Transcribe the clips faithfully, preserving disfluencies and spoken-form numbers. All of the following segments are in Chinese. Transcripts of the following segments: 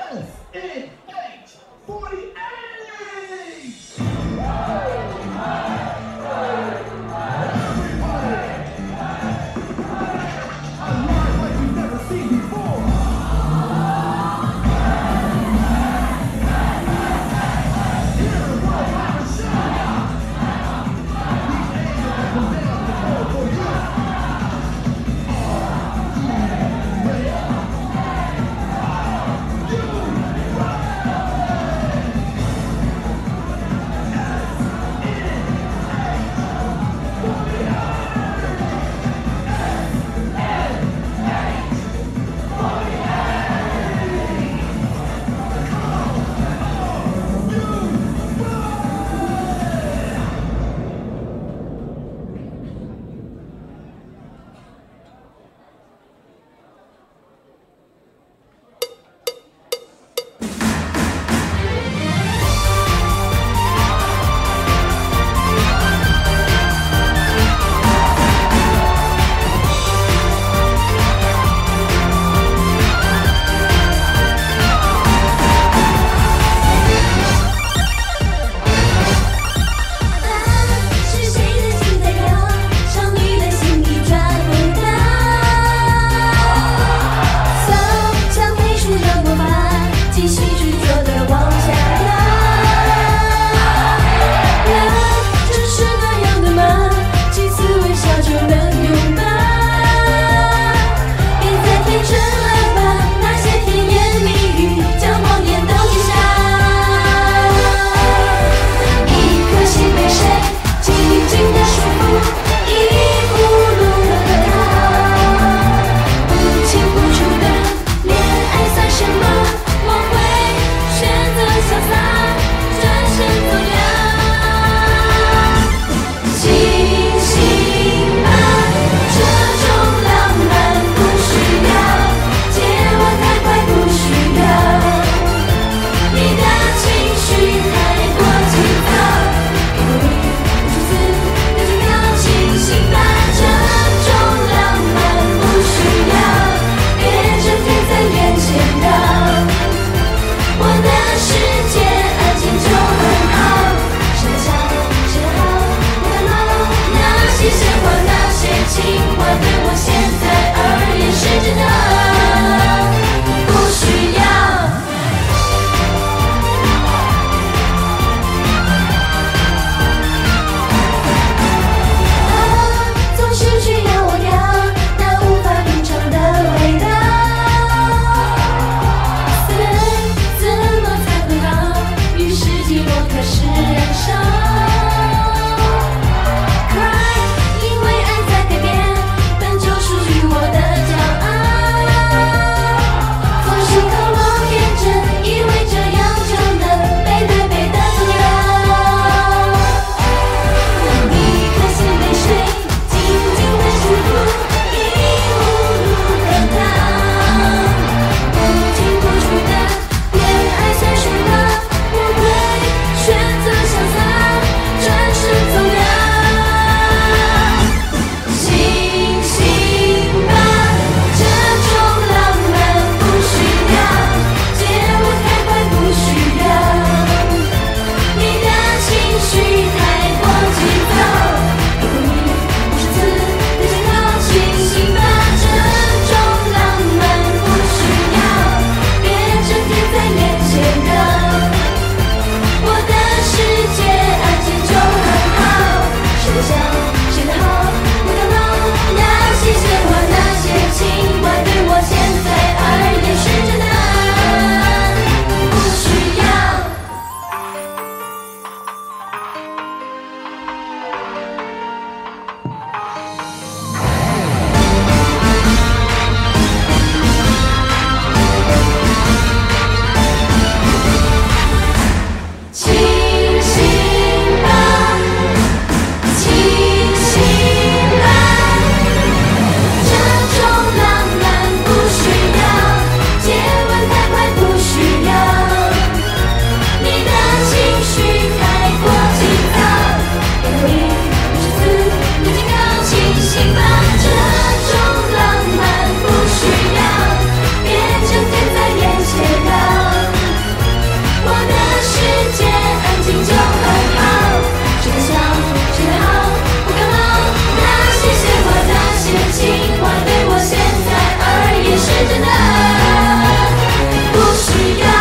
You 是真的，不需要。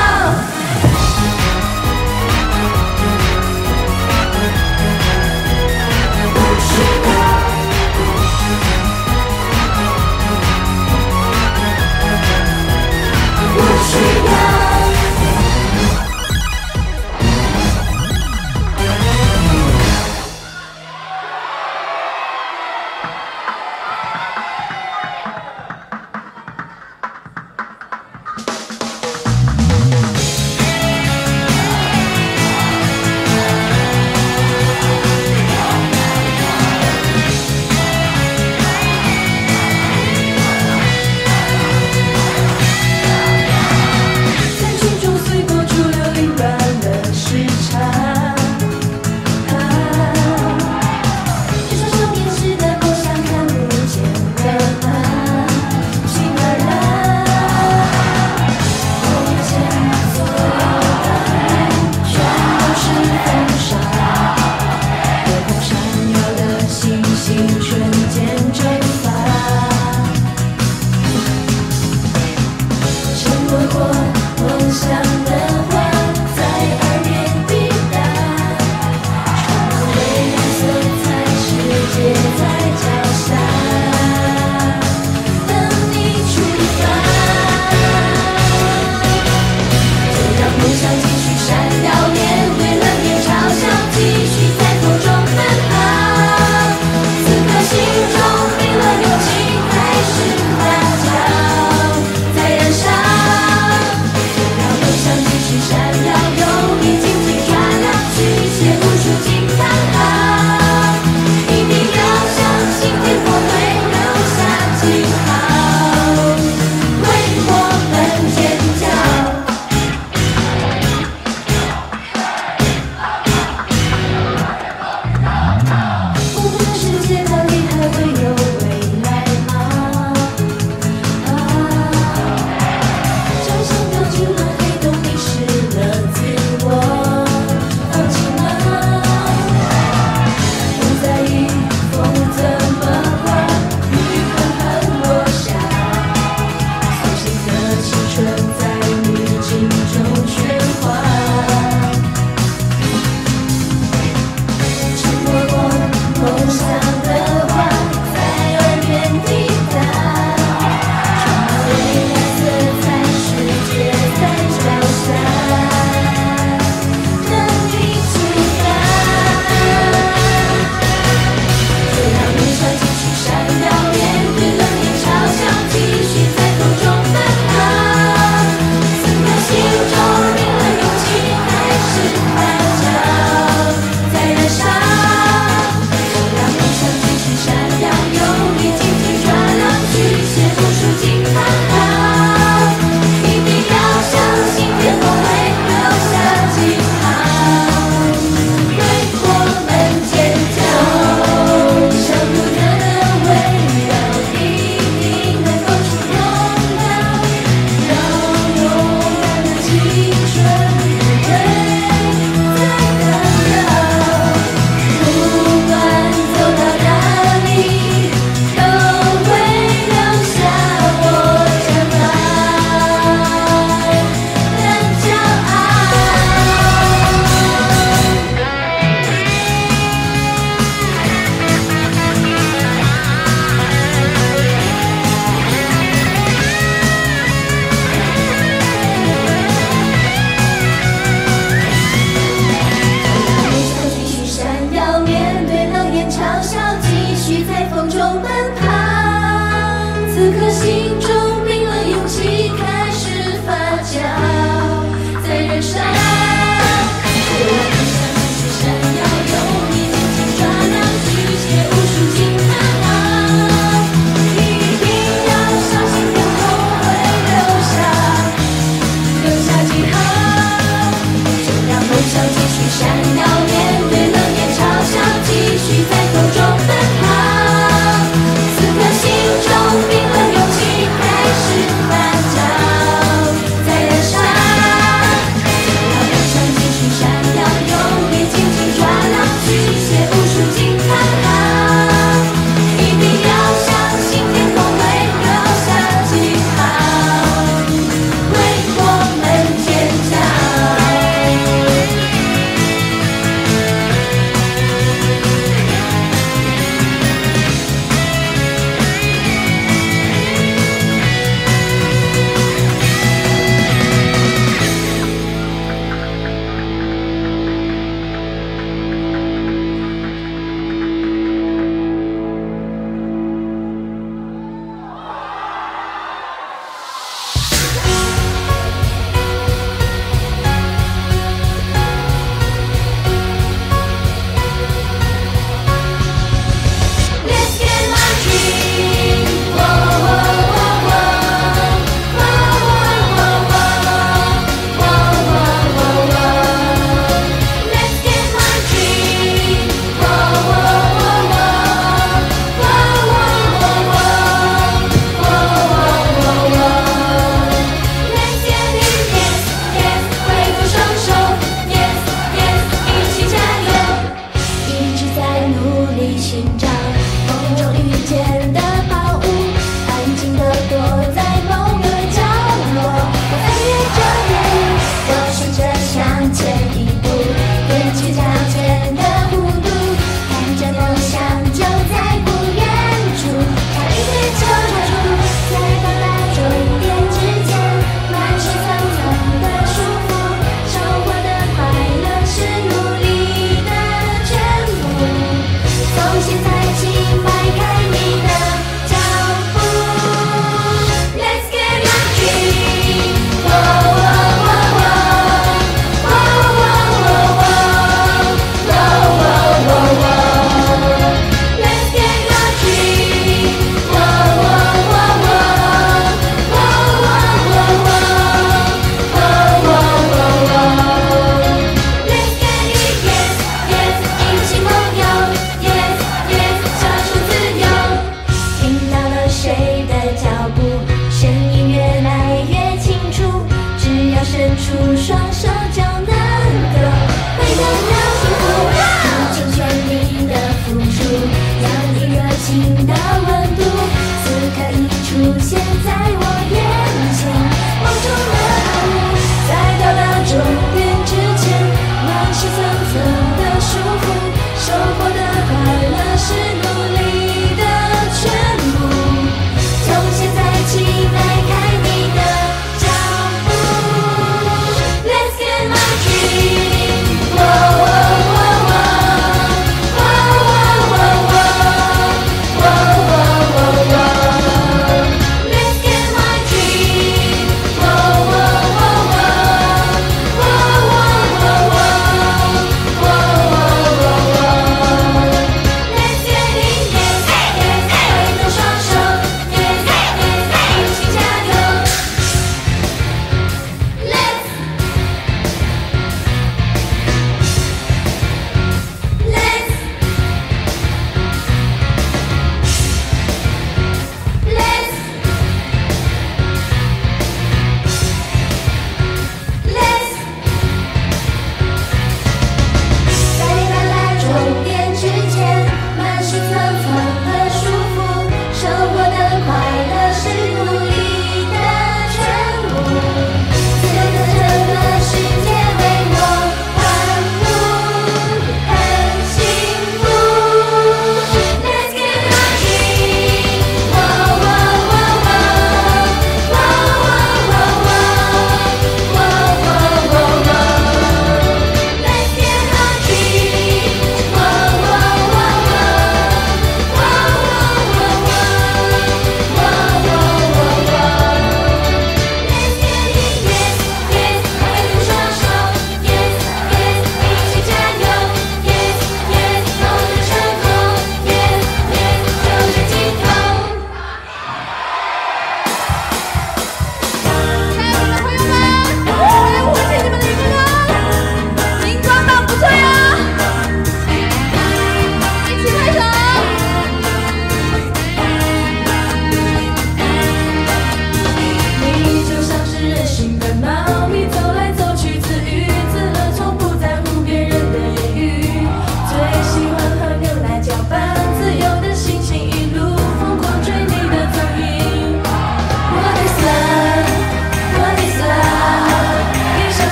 不需要。不需要。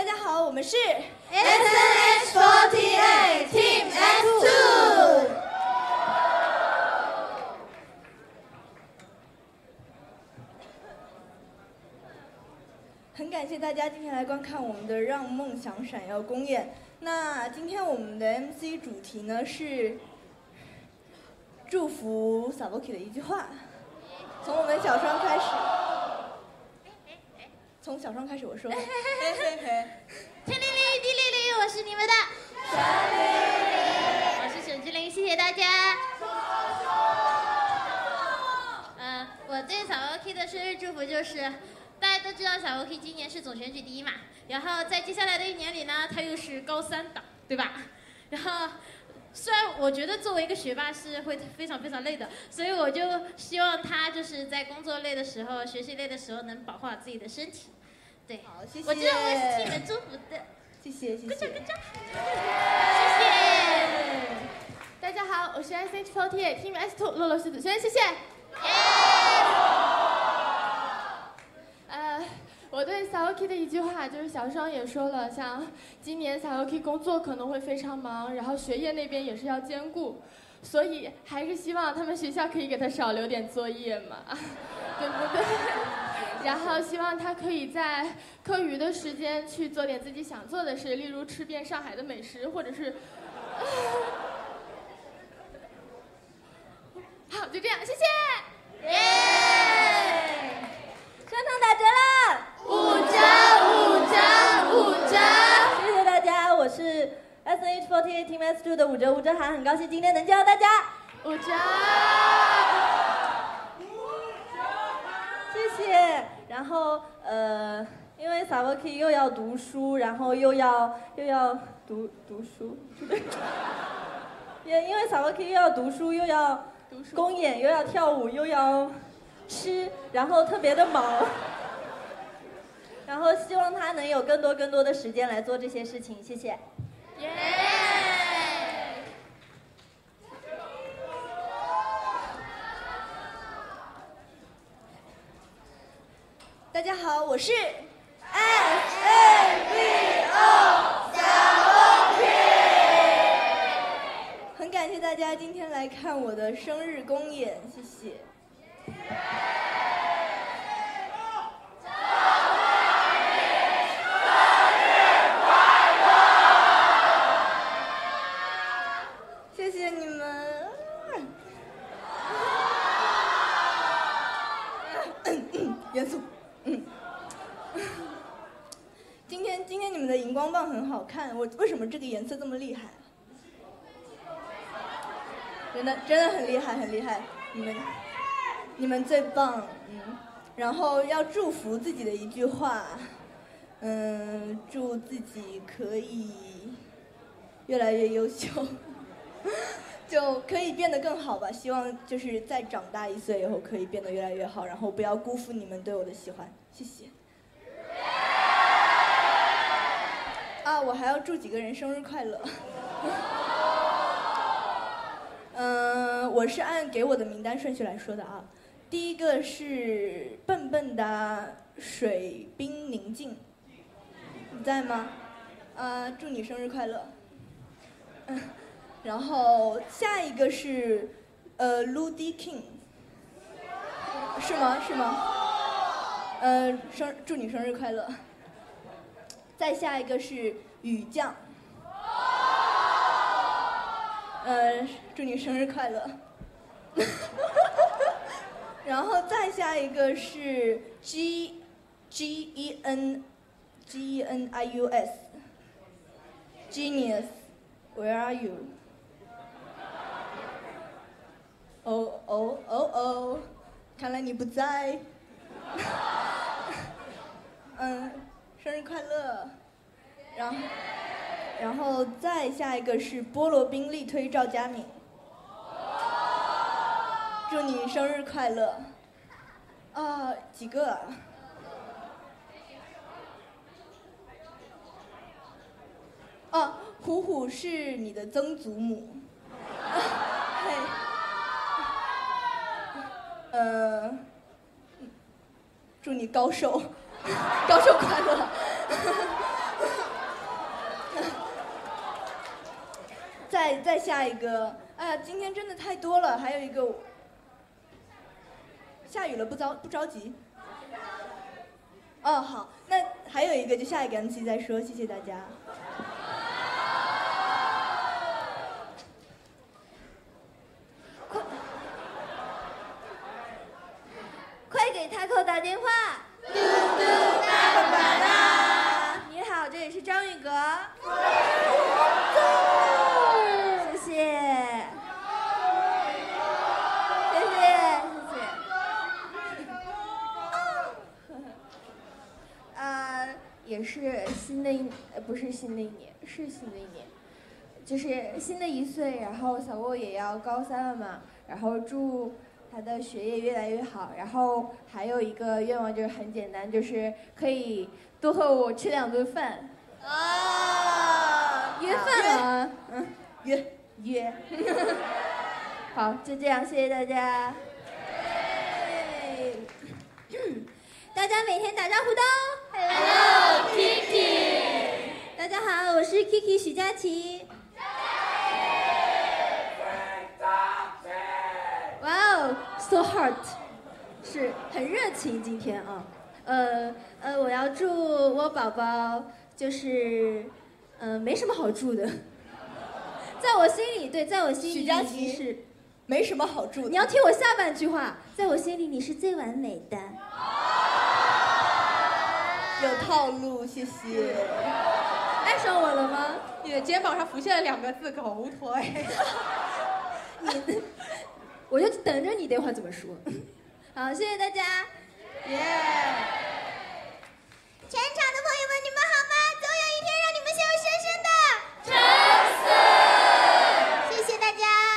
家好，我们是 S N H forty-eight Team S two。 很感谢大家今天来观看我们的《让梦想闪耀》公演。那今天我们的 M C 主题呢是祝福 Savoki 的一句话，从我们小双开始。从小双开始，我说。嘿嘿嘿。 天灵灵，地灵灵，我是你们的神灵灵， 我是沈志玲，谢谢大家。呃，我对小 OK 的生日祝福就是，大家都知道小 OK 今年是总选举第一嘛，然后在接下来的一年里呢，他又是高三党，对吧？然后。虽然我觉得作为一个学霸是会非常非常累的，所以我就希望他就是在工作累的时候、学习累的时候能保护好自己的身体。对， 好，谢谢。 我知道我也是替你们祝福的。 谢谢，谢谢。 跟着跟着。谢谢。 大家好，我是 S H forty-eight Team S two 洛洛狮子轩，谢谢。呃。我对 Savoki 的一句话就是小双也说了，像今年 Savoki 工作可能会非常忙，然后学业那边也是要兼顾，所以还是希望他们学校可以给他少留点作业嘛，对不对？然后希望他可以在课余的时间去做点自己想做的事，例如吃遍上海的美食，或者是……好，就这样，谢谢。 耶！商场打折了。 五折，五折，五折！ 谢谢大家，我是 S N H forty-eight Team S two 的五折吴哲涵，很高兴今天能见到大家。 五折， 谢谢。然后呃，因为 Savoki 又要读书，然后又要又要读读书，也因为 Savoki 又要读书，又要公演，又要跳舞，又要吃，然后特别的忙。然后希望他能有更多更多的时间来做这些事情，谢谢。 耶！ 大家好，我是 S A V O 小 OK。很感谢大家今天来看我的生日公演，谢谢。谢谢你们。严肃。嗯。今天今天你们的荧光棒很好看，我为什么这个颜色这么厉害？真的真的很厉害，很厉害，你们你们最棒，嗯。然后要祝福自己的一句话，嗯，祝自己可以越来越优秀。就可以变得更好吧，希望就是再长大一岁以后可以变得越来越好，然后不要辜负你们对我的喜欢，谢谢。啊，我还要祝几个人生日快乐。嗯，我是按给我的名单顺序来说的啊。第一个是笨笨的水冰宁静，你在吗？啊，祝你生日快乐。嗯。然后下一个是，呃 ，Ludi King， 是吗？是吗？呃，生祝你生日快乐。再下一个是雨降，呃，祝你生日快乐。然后再下一个是 G G E N G E N I U S Genius，Where are you？哦哦哦哦，看来你不在。嗯，生日快乐。然后，然后再下一个是菠萝冰力推赵佳敏，祝你生日快乐。啊，几个啊？啊，虎虎是你的曾祖母。嘿。呃，祝你高寿，高寿快乐。 再再下一个，哎呀，今天真的太多了，还有一个，下雨了不着不着急。哦，好，那还有一个，就下一个 M C 再说，谢谢大家。 快，快给 Taco 打电话。嘟嘟大个板啦！你好，这里是章鱼阁。谢谢，谢谢，谢谢。呃，也是新的一，呃，不是新的一年，是新的一年，就是新的一岁，然后小沃也要高三了嘛，然后祝他的学业越来越好，然后还有一个愿望就是很简单，就是可以多和我吃两顿饭。啊，约饭了，嗯，约约。好，就这样，谢谢大家。大家每天打招呼的哦 ，Hello Kiki。大家好，我是 Kiki 许佳琪。哇哦 ，so hard， 是很热情今天啊。呃呃，我要祝我宝宝就是，呃，没什么好祝的，在我心里，对，在我心里许佳琪是没什么好祝的。 你要听我下半句话，在我心里你是最完美的。 有套路，谢谢。 爱上我了吗？ 你的肩膀上浮现了两个字：狗腿。 你，我就等着你等会儿怎么说。好，谢谢大家。耶、yeah ！全场的朋友们，你们好吗？总有一天让你们笑声声的。陈思，谢谢大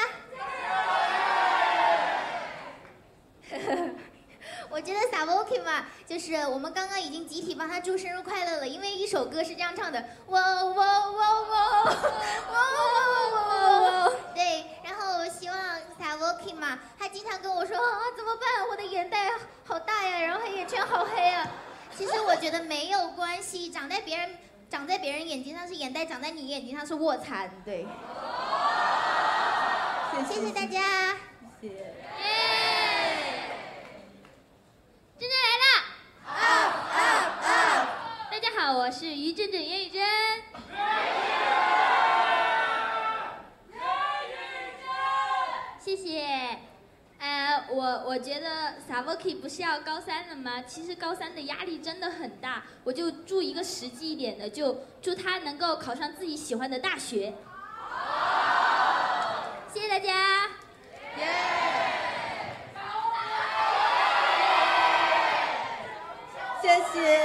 家。我觉得萨沃 K 嘛，就是我们刚刚已经集体帮他祝生日快乐了，因为一首歌是这样唱的，哇哇哇哇哇哇哇！对，然后我希望萨沃 K 嘛，他经常跟我说啊怎么办，我的眼袋好大呀，然后黑眼圈好黑啊。其实我觉得没有关系，长在别人长在别人眼睛上是眼袋，长在你眼睛上是卧蚕。对，谢谢大家。 谢谢。 耶！真正来了！ 啊啊啊！ 大家好，我是于真真严雨珍。谢谢。呃，我我觉得萨沃 K 不是要高三了吗？其实高三的压力真的很大，我就祝一个实际一点的，就祝他能够考上自己喜欢的大学。谢谢大家。 耶！谢谢。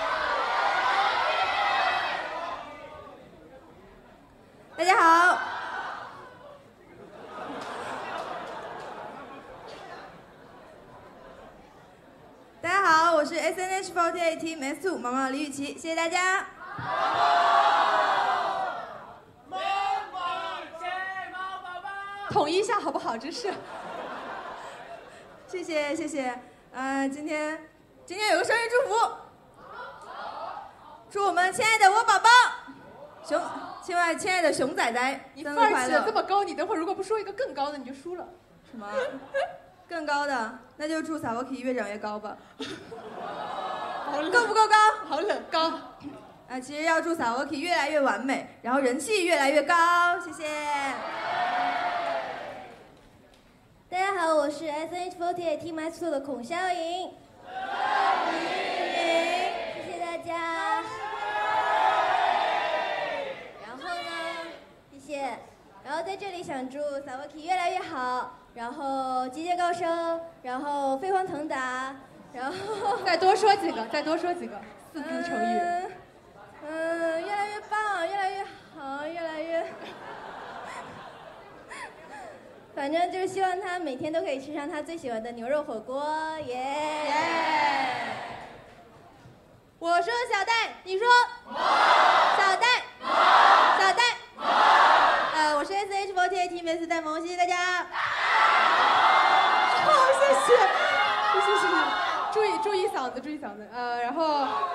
大家好。大家好，我是 S N H 四十八 Team S 二 毛毛李雨琦，谢谢大家。 统一一下好不好？真是。 谢谢谢谢，呃，今天今天有个生日祝福，祝我们亲爱的我宝宝熊，亲爱亲爱的熊仔仔你生日范儿起的快乐。 这么高，你等会儿如果不说一个更高的，你就输了。 什么？更高的，那就祝萨沃 K 越长越高吧。够不够高？ 好冷，高。 啊，其实要祝萨沃 K 越来越完美，然后人气越来越高，谢谢。 大家好，我是 S N H 四十八 Team S 二的孔肖颖。谢谢大家。然后呢，谢谢。然后在这里想祝萨沃 K 越来越好，然后节节高升，然后飞黄腾达，然后再多说几个，再多说几个四字成语。 嗯，嗯，越来越棒，越来越好，越来越。反正就是希望他每天都可以吃上他最喜欢的牛肉火锅，耶、yeah! yeah! 我说小戴，你说小戴，小戴，呃，我是 S H 四十八 Team S 戴萌，谢谢大家。 好，谢谢，谢谢谢谢，注意注意嗓子，注意嗓子，呃，然后，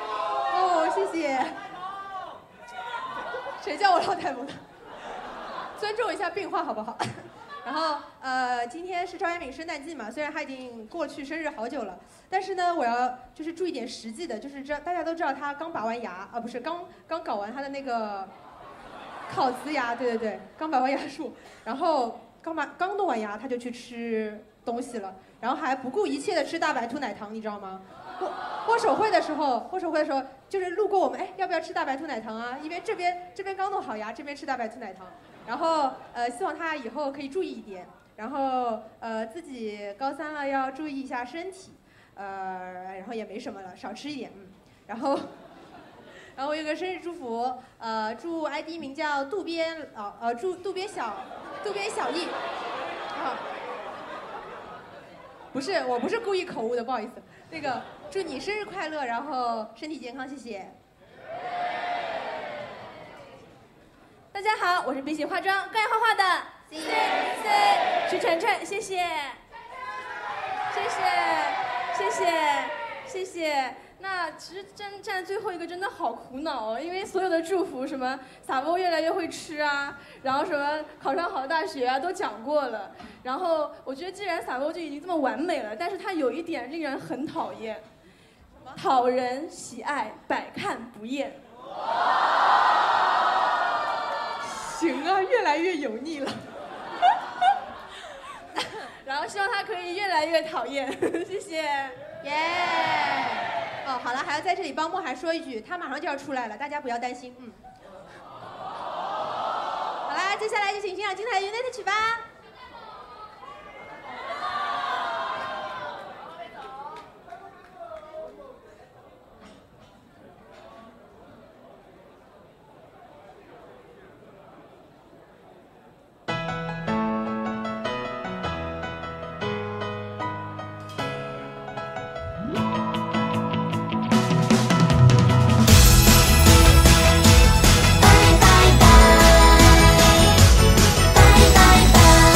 哦，谢谢。谁叫我老太婆的？ 尊重一下病患好不好？然后呃，今天是赵彦敏圣诞季嘛，虽然他已经过去生日好久了，但是呢，我要就是注意点实际的，就是知道大家都知道他刚拔完牙啊，不是刚刚搞完他的那个烤瓷牙，对对对，刚拔完牙术，然后刚拔刚弄完牙他就去吃东西了，然后还不顾一切的吃大白兔奶糖，你知道吗？握握手会的时候，握手会的时候就是路过我们，哎，要不要吃大白兔奶糖啊？因为这边这边刚弄好牙，这边吃大白兔奶糖。然后呃，希望他以后可以注意一点，然后呃自己高三了要注意一下身体，呃，然后也没什么了，少吃一点，嗯，然后然后我有个生日祝福，呃，祝 I D 名叫渡边啊呃祝渡边小渡边小艺，啊，不是，我不是故意口误的，不好意思，那个祝你生日快乐，然后身体健康，谢谢。 大家好，我是碧玺化妆更爱画画的 C C 徐晨晨，谢谢，谢谢，谢谢，谢谢。那其实站站最后一个真的好苦恼哦，因为所有的祝福什么撒波越来越会吃啊，然后什么考上好大学啊都讲过了。然后我觉得既然撒波就已经这么完美了，但是他有一点令人很讨厌，讨人喜爱，百看不厌。 行啊，越来越油腻了。 然后希望他可以越来越讨厌，谢谢。 耶、yeah ！哦，好了，还要在这里帮莫涵说一句，他马上就要出来了，大家不要担心。嗯。好啦，接下来就请欣赏精彩的 Unit 曲吧。 拜拜拜。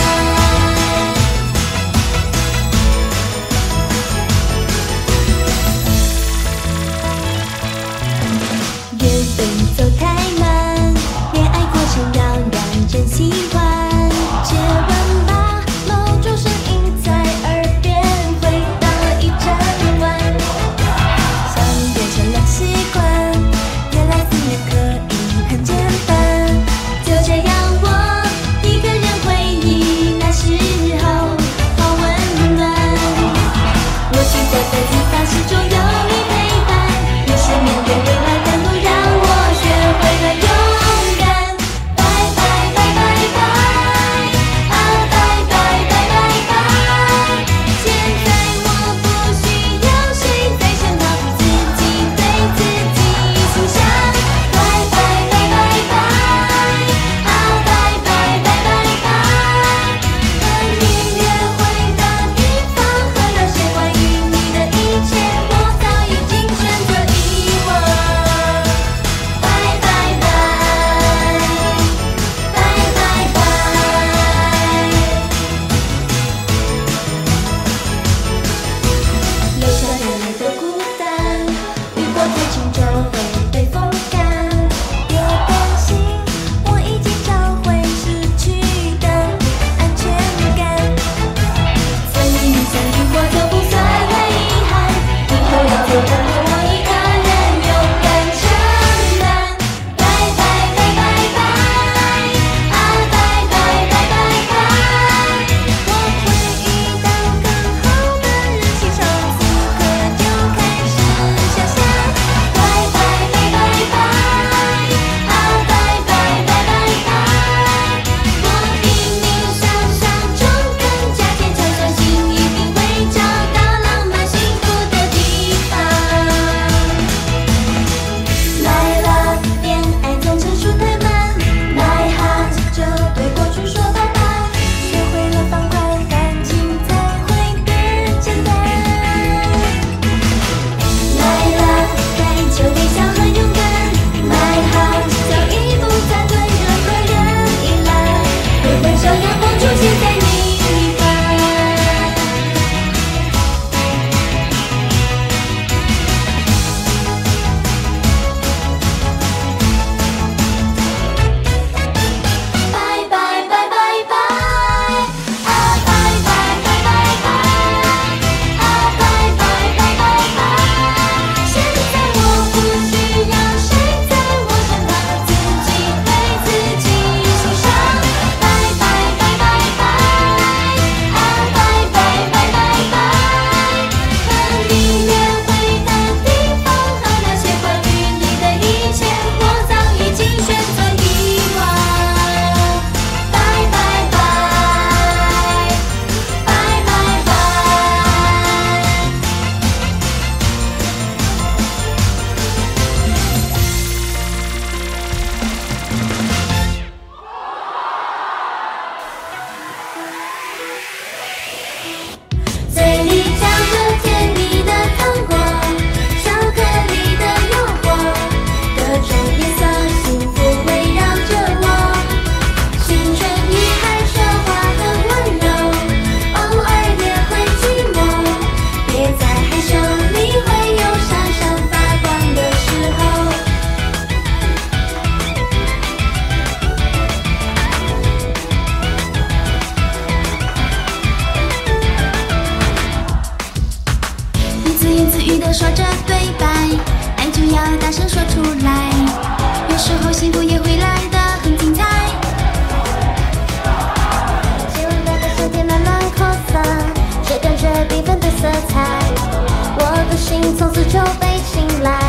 心从此就被青睐。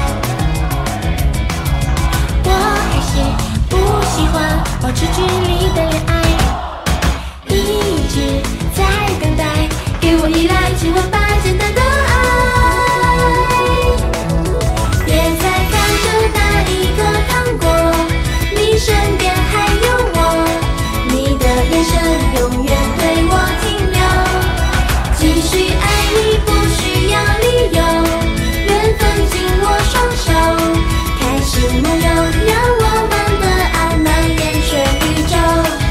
我还是不喜欢保持距离的恋爱，一直在等待，给我依赖，请问吧简单的爱。别再看着那一颗糖果，你身边还有我，你的眼神永远对我停留。继续爱你不需要理由，缘分紧握双手，开始梦游，让我们的爱蔓延全宇宙。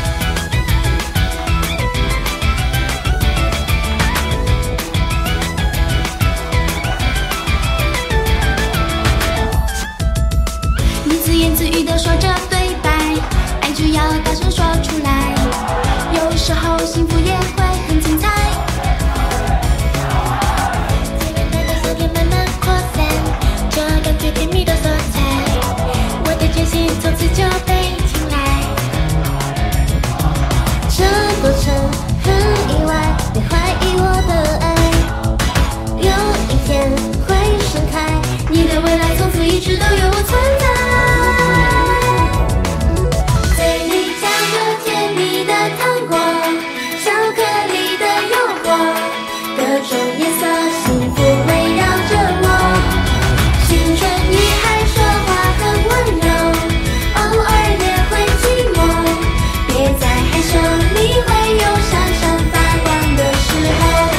你自言自语地说着对白，爱就要大声说出来，有时候幸福也会很精彩。渐渐的色变慢慢扩散，这感觉甜蜜的色彩，我的真心从此就被青睐。这过程很意外，别怀疑我的爱，有一天会盛开，你的未来从此一直都有我存在。嘴里夹着甜蜜的糖果，巧克力的诱惑，各种颜色幸福围绕着我。青春女孩说话很温柔，偶尔也会寂寞，别再害羞，你会有闪闪发光的时候。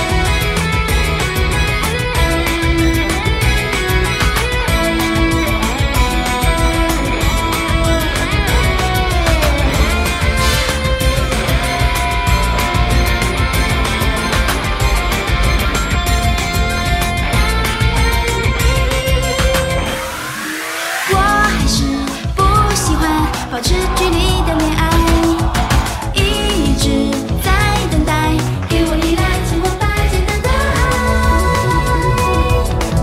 我还是不喜欢保持距离的恋爱，一直在等待，给我依赖，请问吧简单的爱。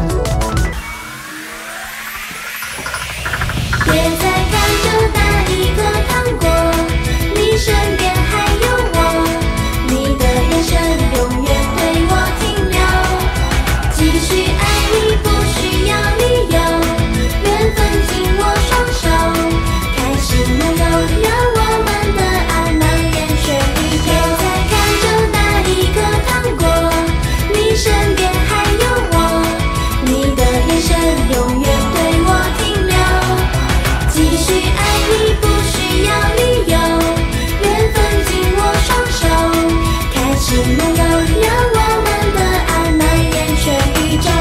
别再看着那一颗糖果，你身边还有我，你的眼神永远对我停留。继续爱你不需要理由，缘分紧握双手，开始梦游，让我们的爱蔓延全宇宙。别再看着那一颗糖果，你身边还有我，你的眼神永远对我停留。继续爱你不需要理由，缘分紧握双手，开始梦游，让我们的爱蔓延全宇宙。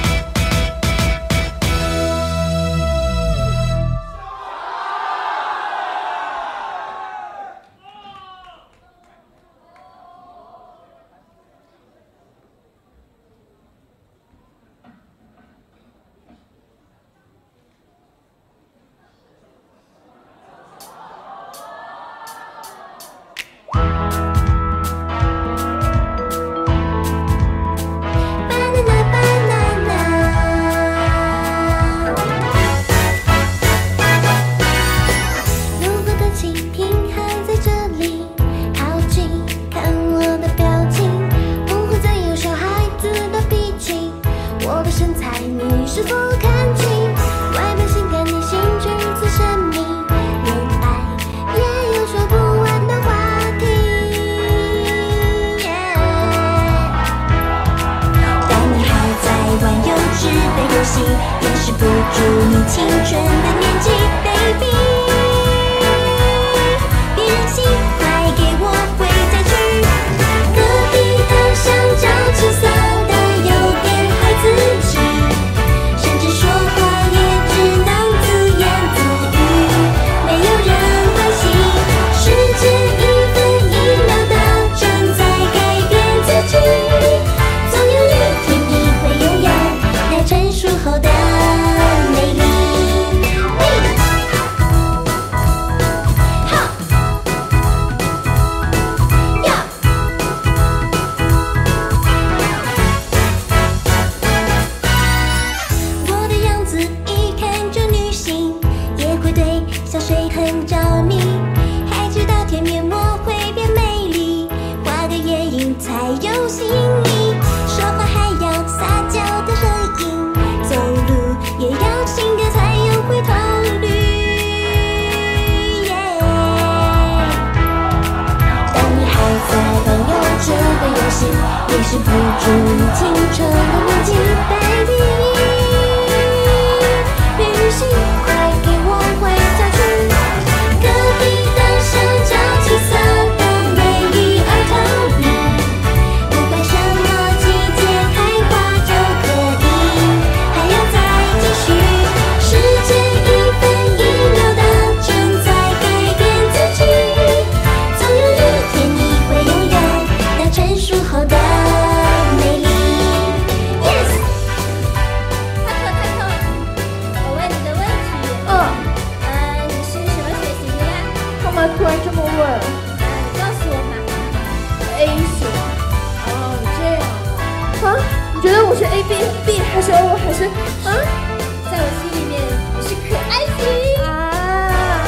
如果的蜻蜓还在这里，靠近看我的表情，不会再有小孩子的脾气，我的身材你是否看清？外表性感，内心却如此神秘，恋爱也有说不完的话题。但你还在玩幼稚的游戏，掩饰不住你青春的年纪 ，baby。别任性，快给我回家去。隔壁的香蕉青涩的有点孩子气，甚至说话也只能自言自语，没有人关心。世界一分一秒的正在改变自己，总有一天你会拥有那成熟后的美丽。 心，也是不住青春的年纪 ，baby。别任性，快给我回家去。隔壁的小脚青涩的美丽儿童笔，不管什么季节开花就可以，还要再继续。时间一分一秒的正在改变自己，总有一天你会拥有那成熟后的美丽。Yes。 塔克塔克，我问你个问题。 嗯， 呃，你是什么血型的呀？ 干嘛突然这么问啊，你告诉我嘛。 ？A 型。哦，这样啊？啊？你觉得我是 A B B 还是 O 还是啊？ 在我心里面，你是可爱型。 啊？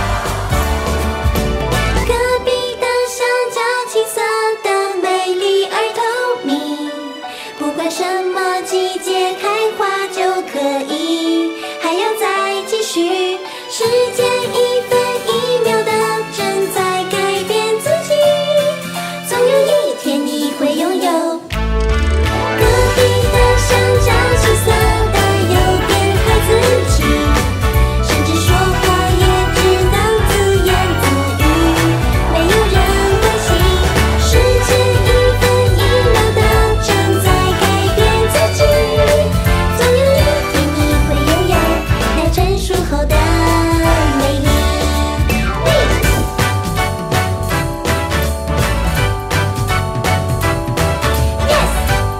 隔壁的小脚青涩的美丽而透明，不管什么季节开花就可以，还要再继续。时间一分一秒的正在改变自己，总有一天你会拥有。隔壁的小脚青涩的有点孩子气，甚至说话也只能自言自语，没有人关心。时间一分一秒的正在改变自己，总有一天你会拥有那成熟后的美丽。Yes。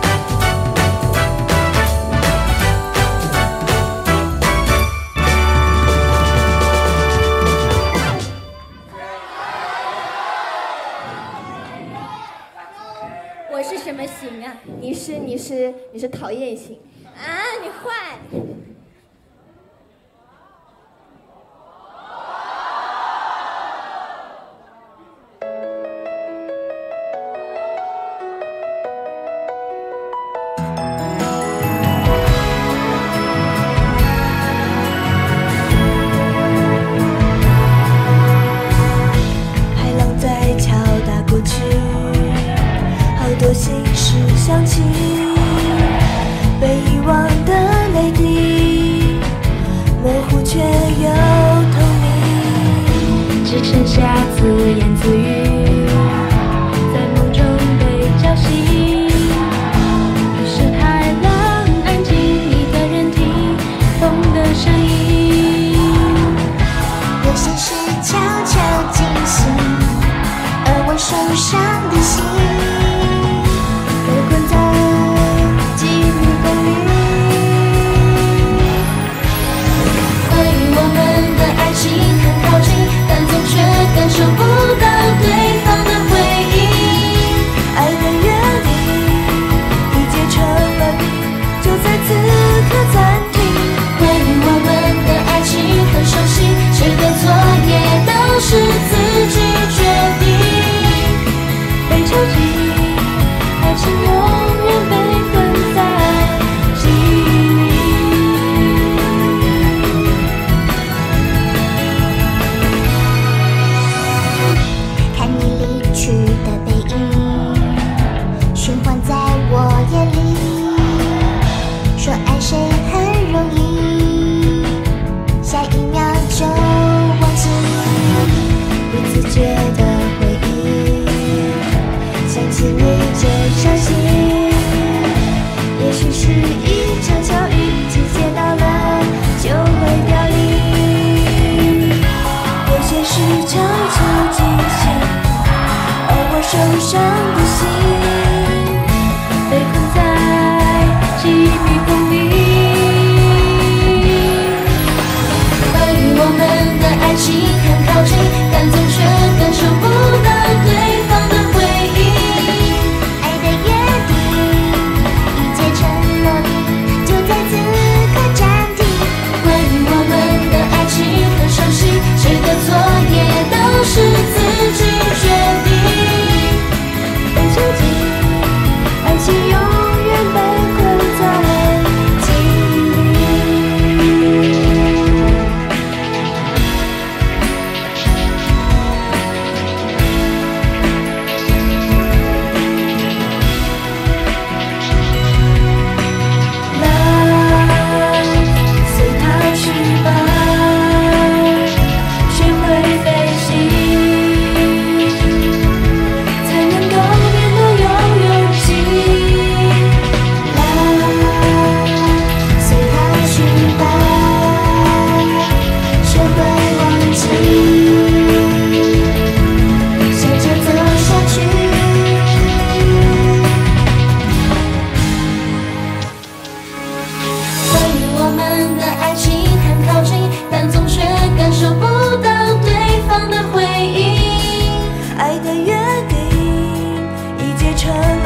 我是什么型啊？ 你是你是你是讨厌型。 啊，你坏。 海浪在敲打过去，好多心事想起，被遗忘的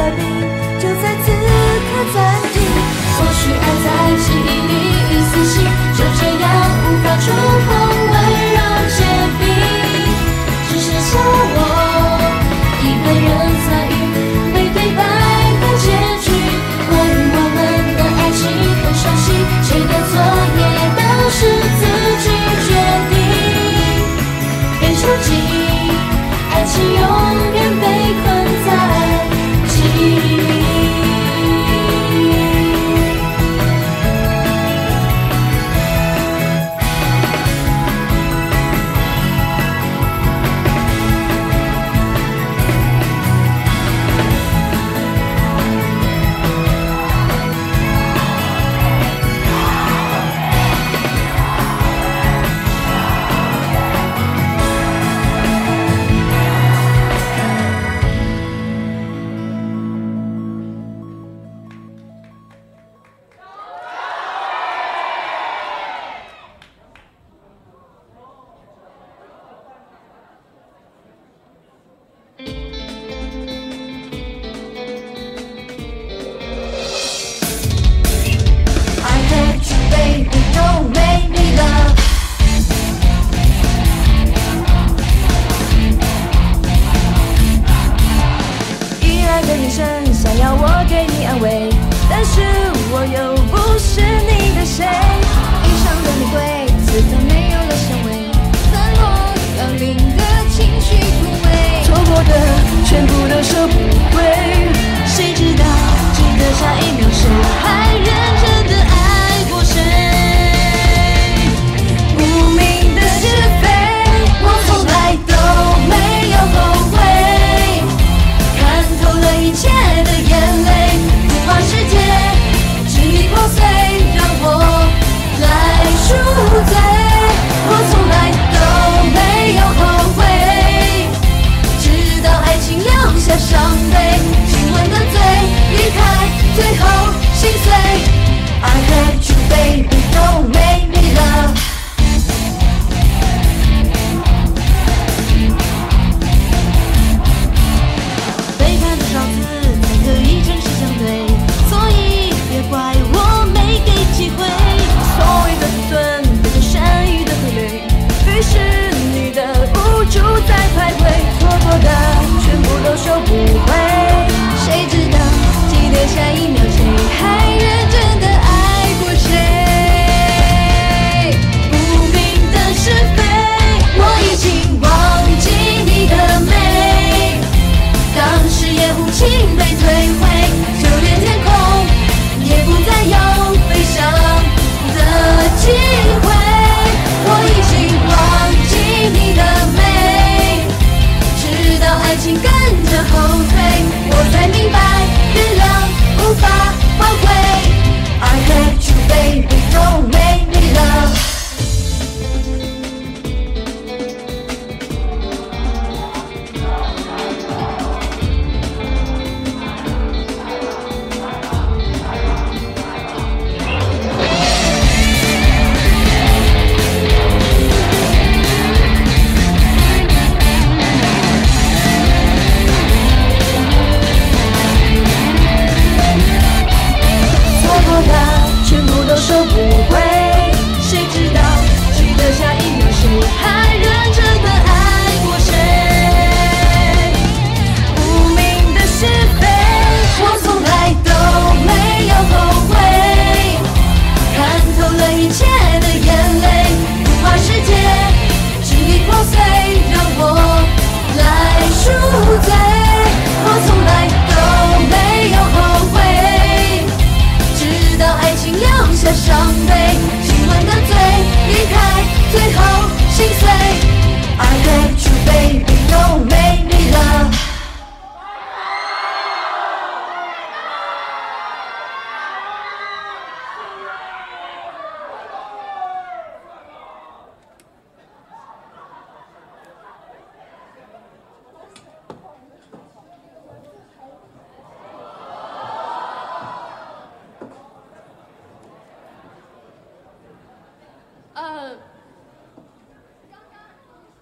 来宾就在此刻暂停。或许爱在记忆里已死心，就这样无法触碰，温柔结冰，只剩下我一个人参与没对白的结局。关于我们的爱情很伤心，谁的错也都是自己决定。别着急，爱情永远被困在记忆里。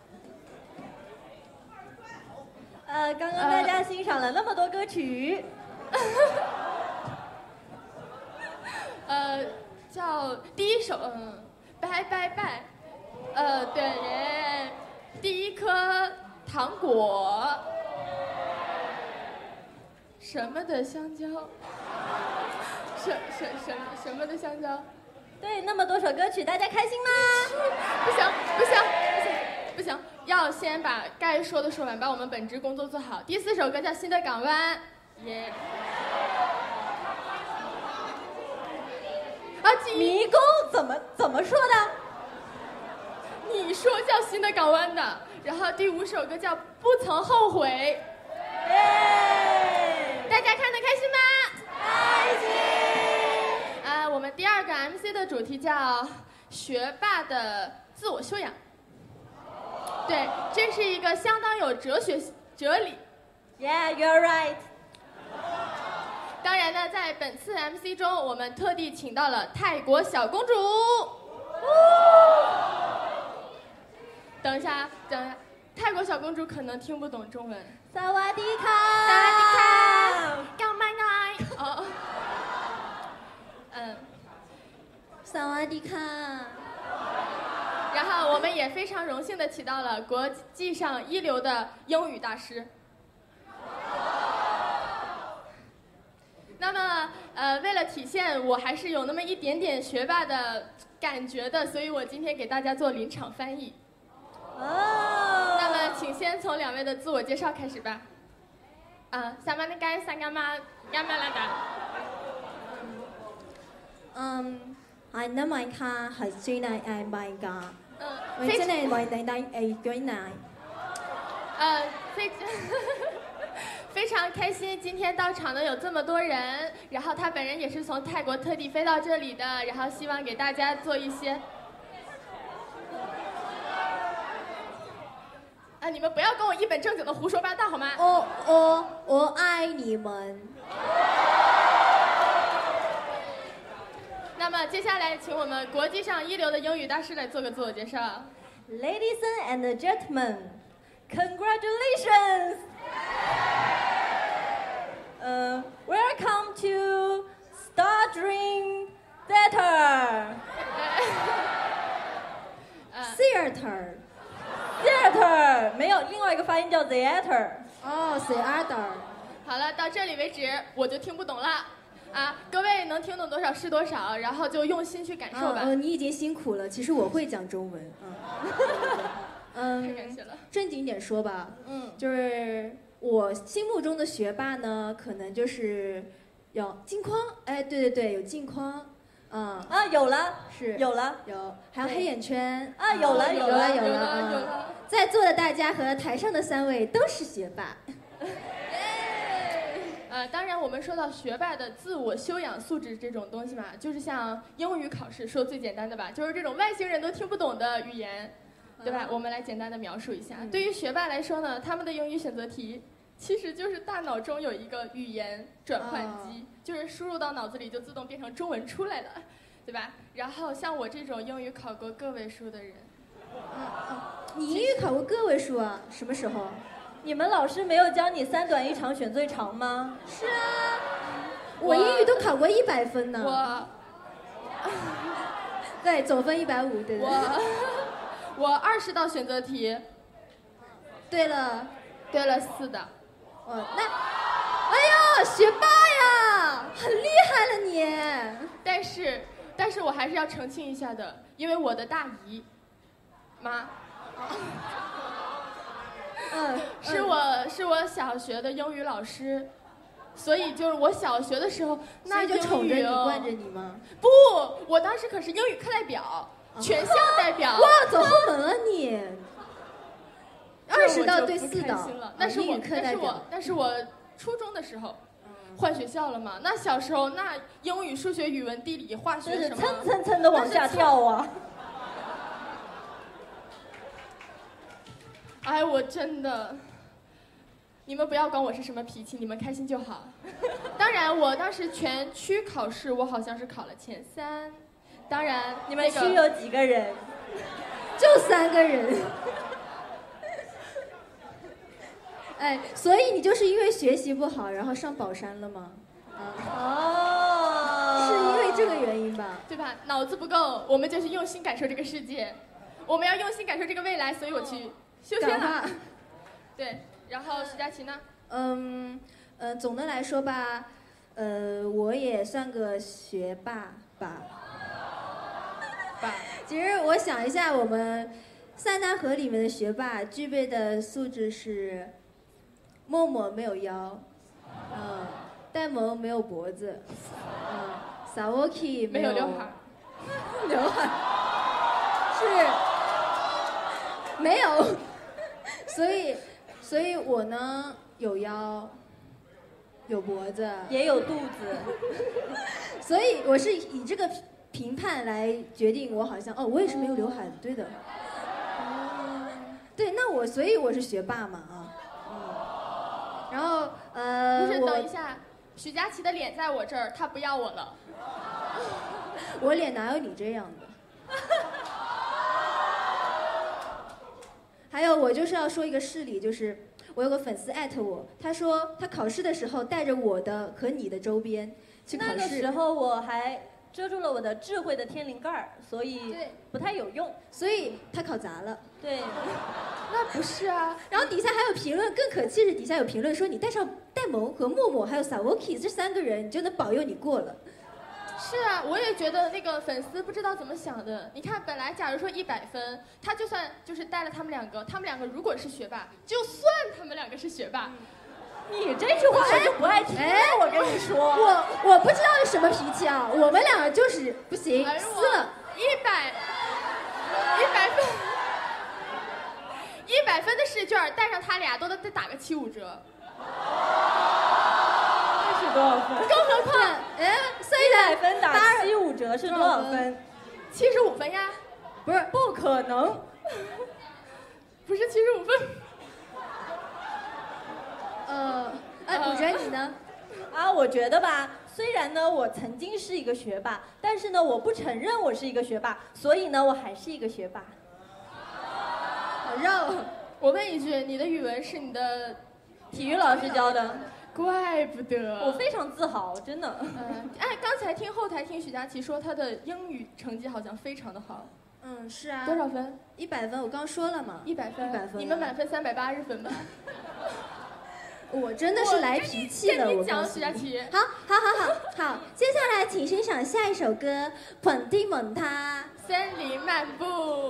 呃，刚刚大家欣赏了那么多歌曲， 呃，叫第一首，嗯，拜拜拜，呃，对，第一颗糖果，什么的香蕉，什什什什么的香蕉。 对，那么多首歌曲，大家开心吗？ 不行不行不行不行，要先把该说的说完，把我们本职工作做好。第四首歌叫《新的港湾》，耶、yeah。啊， 迷宫怎么怎么说的？ 你说叫《新的港湾》的。然后第五首歌叫《不曾后悔》，耶！大家看得开心吗？ 开心。 啊，我们第二个 M C 的主题叫学霸的自我修养。对，这是一个相当有哲学哲理。 Yeah, you're right。 当然呢，在本次 M C 中，我们特地请到了泰国小公主。等一下，等一下，泰国小公主可能听不懂中文。 萨瓦迪卡， 萨瓦迪卡，干嘛呢？哦。嗯， 萨瓦迪卡。 然后我们也非常荣幸的请到了国际上一流的英语大师。那么，呃，为了体现我还是有那么一点点学霸的感觉的，所以我今天给大家做临场翻译。哦。那么，请先从两位的自我介绍开始吧。啊，萨玛尼盖萨干嘛干嘛来的？ 嗯，我係咪卡係最難係咪㗎？ 嗯， 我真係為你哋誒最難。 呃，非非常開心，今天到場的有這麼多人，然後他本人也是從泰國特地飛到這裡的，然後希望給大家做一些。啊，你們不要跟我一本正經的胡說八道好嗎？ 我我我愛你們。 那麼接下來，請我們國際上一流的英語大師來做個自我介紹。 Ladies and gentlemen, congratulations! Uh, welcome to Star Dream Theater. Theater. Theater 没有，另外一个发音叫 theater。哦 ，theater。 好了，到这里为止，我就听不懂了。啊，各位能听懂多少是多少，然后就用心去感受吧。 嗯、哦，你已经辛苦了，其实我会讲中文。嗯， 太感谢了。 正经点说吧，嗯，就是我心目中的学霸呢，可能就是有镜框，哎，对对对，有镜框。嗯啊，有了，是有了，有，还有黑眼圈啊，有了，有了，有了，有了。在座的大家和台上的三位都是学霸。 呃，当然，我们说到学霸的自我修养素质这种东西嘛，就是像英语考试说最简单的吧，就是这种外星人都听不懂的语言，对吧？我们来简单的描述一下。对于学霸来说呢，他们的英语选择题其实就是大脑中有一个语言转换机，就是输入到脑子里就自动变成中文出来了，对吧？然后像我这种英语考过个位数的人， 你英语考过个位数啊？什么时候？你们老师没有教你三短一长选最长吗？是啊，我英语都考过一百分呢。 我， 对，总分一百五，对对。 我，我二十道选择题， 对了， 对了四的。 哦，那，哎呀，学霸呀，很厉害了你。 但是，但是我还是要澄清一下的，因为我的大姨妈。 嗯， 是我是我小学的英语老师，所以就是我小学的时候，那就宠着你惯着你吗？ 不，我当时可是英语课代表，全校代表。 哇，走后门啊你！二十道对四道， 那是我，那是我，那是我初中的时候，换学校了嘛。那小时候那英语、数学、语文、地理、化学什么， 蹭蹭蹭的往下跳啊！ 哎，我真的，你们不要管我是什么脾气，你们开心就好。当然，我当时全区考试，我好像是考了前三。当然， 你们区有几个人？就三个人。 哎，所以你就是因为学习不好，然后上宝山了吗？哦，是因为这个原因吧？ 对吧？脑子不够，我们就是用心感受这个世界，我们要用心感受这个未来，所以我去修仙了。对，然后徐佳琪呢？ 嗯，呃，总的来说吧，呃，我也算个学霸吧。吧。其实我想一下，我们塞纳河里面的学霸具备的素质是：默默没有腰，嗯，呆萌没有脖子，嗯 ，Sawoki 没有刘海， 刘海是没有，所以，所以我呢有腰，有脖子， 也有肚子， 所以我是以这个评判来决定我好像哦，我也是没有刘海的，对的。对，那我所以我是学霸嘛啊，嗯，然后呃， 不是，等一下，许佳琪的脸在我这儿，他不要我了。 我脸哪有你这样的？还有，我就是要说一个事例，就是我有个粉丝艾特我，他说他考试的时候带着我的和你的周边去考试。 那个时候我还遮住了我的智慧的天灵盖儿，所以不太有用， 所以他考砸了。 对， 那不是啊。 然后底下还有评论，更可气是底下有评论说你带上戴萌和默默还有 Sawoki 这三个人，你就能保佑你过了。 是啊，我也觉得那个粉丝不知道怎么想的。你看，本来假如说一百分，他就算就是带了他们两个，他们两个如果是学霸，就算他们两个是学霸。 你这句话我就不爱听了，哎，我跟你说， 我我不知道是什么脾气啊，我们两个就是不行，撕了。 一百，一百分，一百分的试卷带上他俩都得再打个七五折。 这是多少分？ 更何况， 哎， 一百分打七五折是多少分？ 七十五分呀。 不是，不可能， 不是七十五分。 呃，哎，古哲你呢？ 啊，我觉得吧，虽然呢我曾经是一个学霸，但是呢我不承认我是一个学霸，所以呢我还是一个学霸。 好绕。 我问一句，你的语文是你的体育老师教的？ 怪不得。 我非常自豪，真的。 嗯，哎，刚才听后台听许佳琪说她的英语成绩好像非常的好。 嗯，是啊。 多少分？ 一百分，我刚说了嘛。 一百分。 一百分。 你们满分三百八十分吧。 我真的是来脾气的，我讲许佳琪。 好，好，好，好，好。接下来请欣赏下一首歌《捧地蒙他森林漫步》。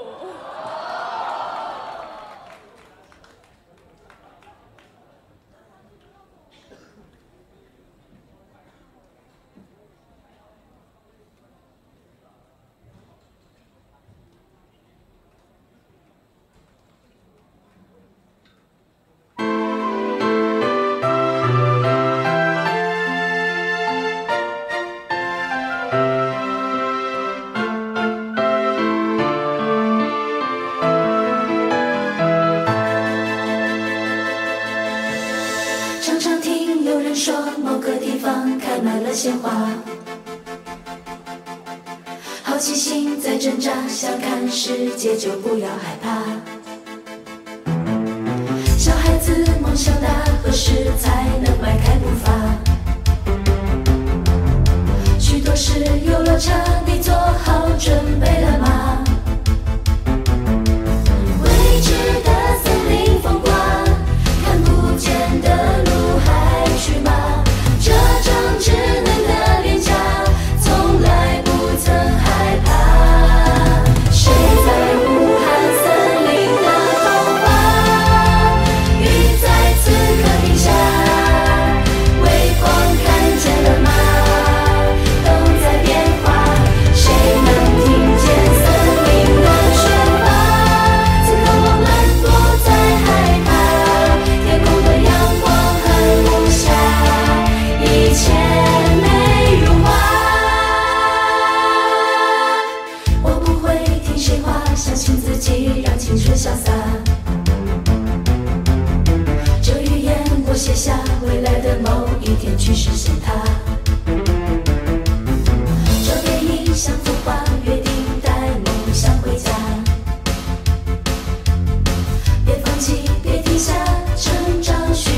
鲜花，好奇心在挣扎，想看世界就不要害怕。小孩子梦想大，何时才能迈开步伐？许多事有落差，你做好准备了吗？未知的森林风光，看不见的路还去吗？这张稚嫩的脸颊，从来不曾害怕。谁在呼喊森林的童话？雨在此刻停下，微光看见了吗？都在变化。谁能听见森林的喧哗？此刻我们不再害怕，天空的阳光很无瑕，一切美如画。我不会听谁话，相信自己，让青春潇洒。这语言我写下，未来的某一天去实现它。这电影像幅画，约定带梦想回家。别放弃，别停下，成长。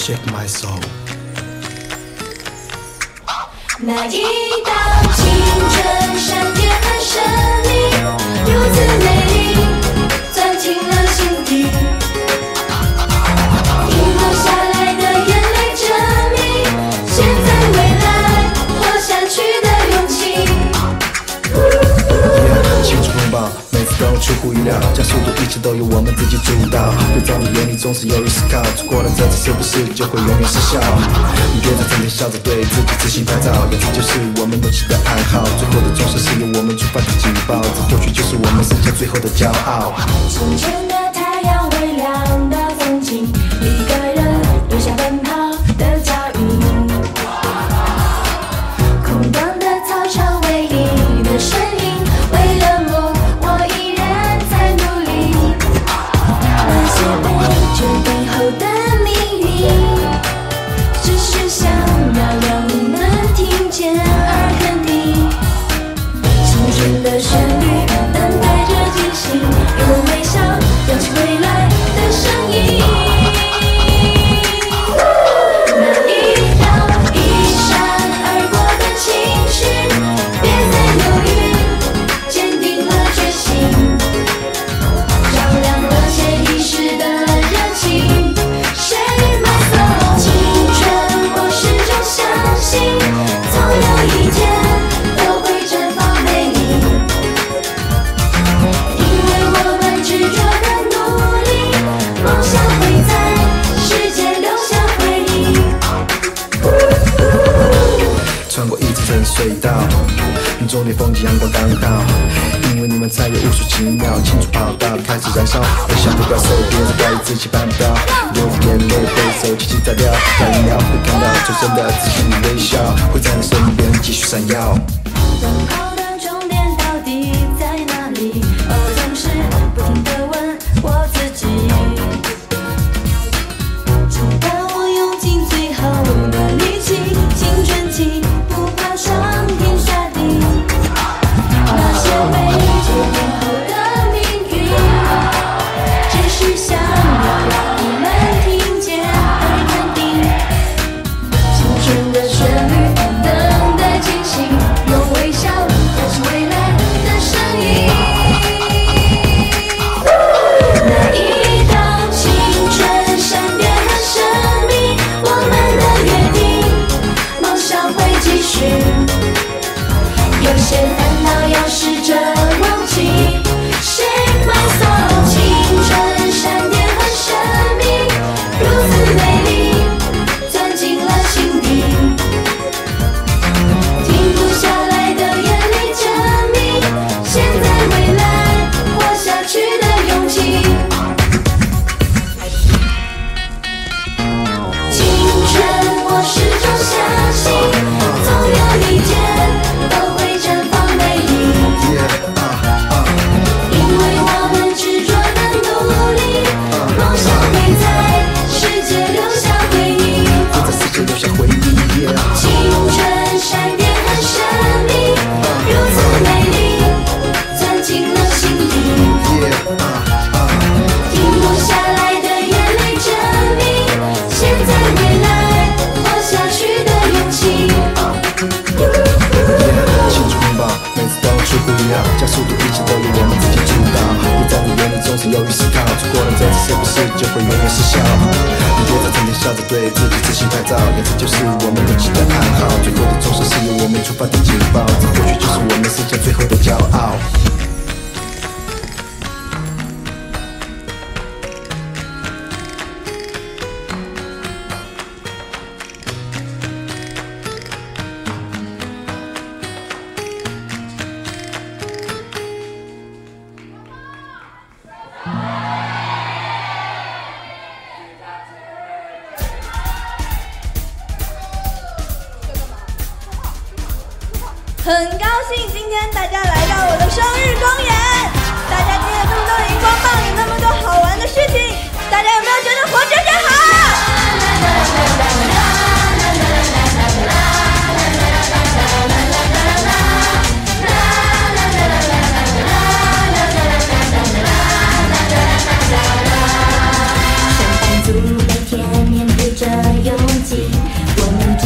shake my soul。 那一道青春闪电很神秘，如此美丽，钻进了心底。停留下来的眼泪证明，现在未来活下去的勇气。 青春风暴，每次都出乎意料，加速度一直都由我们自己主导。对照你眼里总是有人思考，错过了这次是不是就会永远失效？你别再整天笑着对自己自信拍照，这就是我们默契的暗号。最后的钟声是由我们触发的警报，这或许就是我们剩下最后的骄傲。 清晨的太阳微亮的风景，一个人留下奔跑的脚印。空荡的操场，唯一的身影，为了梦，我依然在努力。那些被决定后的命运，只是想要让你们听见而肯定。青春的旋律，等待着惊喜，用微笑扬起未来的声音。那一道一闪而过的情绪，别再犹豫，坚定了决心，照亮了潜意识的热情。Shake my soul， 青春我始终相信，总有一天都会绽放美丽。因为我们执着的努力，梦想会在世界留下回忆。 穿过一层层隧道，云中的风景阳光刚好，因为你们才有无数奇妙。青春跑道开始燃烧，微笑不要受，别人怀疑自己办不到，流眼泪背手轻轻在掉，下一秒会看到重生的自己微笑，会在你身边继续闪耀。 奔跑的终点到底在哪里？我总是不停地问我自己，直到我用尽最后的力气，青春期不怕伤天下地。那些被决定后的命运，只是想要让你们听见而肯定。青春的旋律，等待惊喜，用微笑扬起未来的声音。那一道青春闪电很神秘，我们的约定，梦想会继续。有些烦恼要试着忘记。Shake my soul， 青春闪电很神秘，如此美丽，钻进了心底。停不下来的眼泪证明，现在未来活下去的勇气。青春我始终相信，总有一天都会绽放美丽。因为我们执着的努力，梦想会在世界留下回忆。 会在世界留下回忆。 青春闪电很神秘，如此美丽，钻进了心底。停不下来的眼泪证明，现在未来活下去的勇气。 青春风暴，每次都出乎意料，加速度一直都由我们自己主导。你在你眼里总是犹豫思考，错过了这次是不是就会永远失效？你别再整天笑着对自己自信拍照，这就是我们默契的暗号。最后的钟声是由我们触发的警报，这或许就是我们剩下最后的骄傲。 很高兴今天大家来到我的生日公演，大家今天有那么多荧光棒，有那么多好玩的事情，大家有没有觉得活着真好？ 上班族每天面对着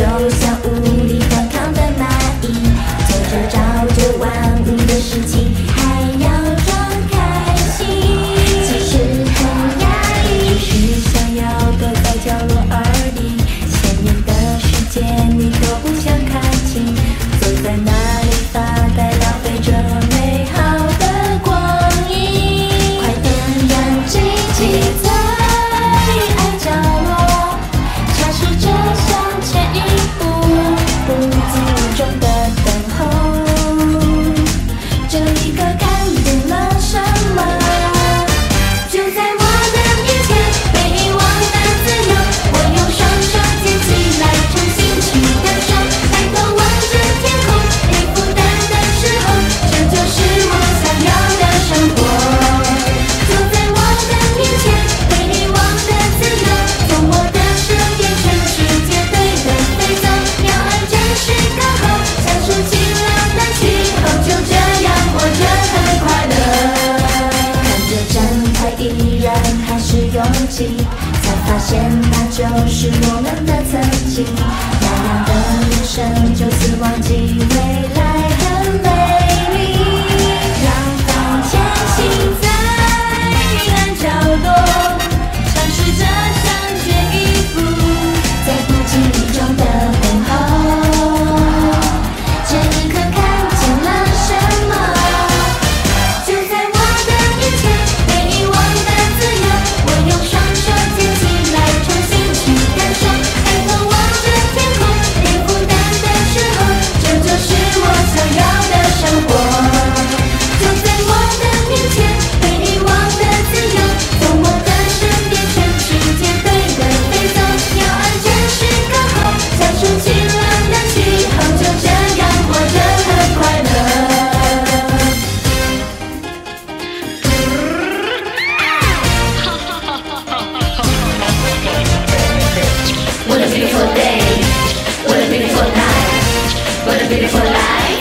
就像无力反抗的蚂蚁，做着朝九晚五的事情，还要装开心。其实很压抑，只想要躲在角落而已。鲜艳的世界你都不想看清，坐在那里发呆，浪费着美好的光阴。快点让自己在爱角落，尝试着向前一步，不经意中的等候，这一刻看见了什么？就在我的面前，被遗忘的自由，我用双手捡起来，重新去感受。抬头望着天空，没负担的时候，这就是我想要的生活。就在我的面前，被遗忘的自由，从我的身边全世界对着飞走。鸟儿展翅高后，享受清凉的气候，就这样活着很快乐。看着站台依然还是拥挤，才发现那就是我们的曾经。那样的眼神，就此忘记未来很美丽。让风前行在暗角落，尝试着向前一步，在不经意中的等候，这一刻看见了什么？就在我的面前，被遗忘的自由，我用双手捡起来，重新去感受。抬头望着天空，没负担的时候，这就是我想要的生活。就在我的面前，被遗忘的自由，从我的身边全世界对着飞走。鸟儿展翅高后，享受清凉的气候，就这样活着很快乐。What a beautiful day, what a beautiful night, what a beautiful life.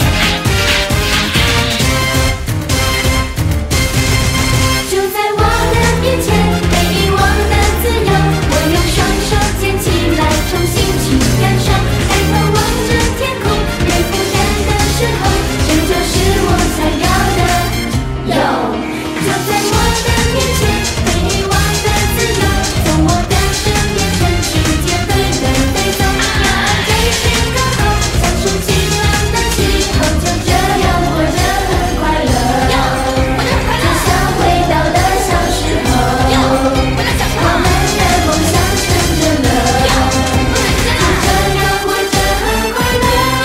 就在我的面前，被遗忘的自由，我用双手捡起来，重新去感受。抬头望着天空，没负担的时候，这就是我想要的。有，就在我的面前，被遗忘的自由，从我的身边全世界对着飞走。鸟儿展翅高后，享受清凉的气候，就这样活着很快乐。就像回到了小时候，我们的梦想成真了，就这样活着很快乐。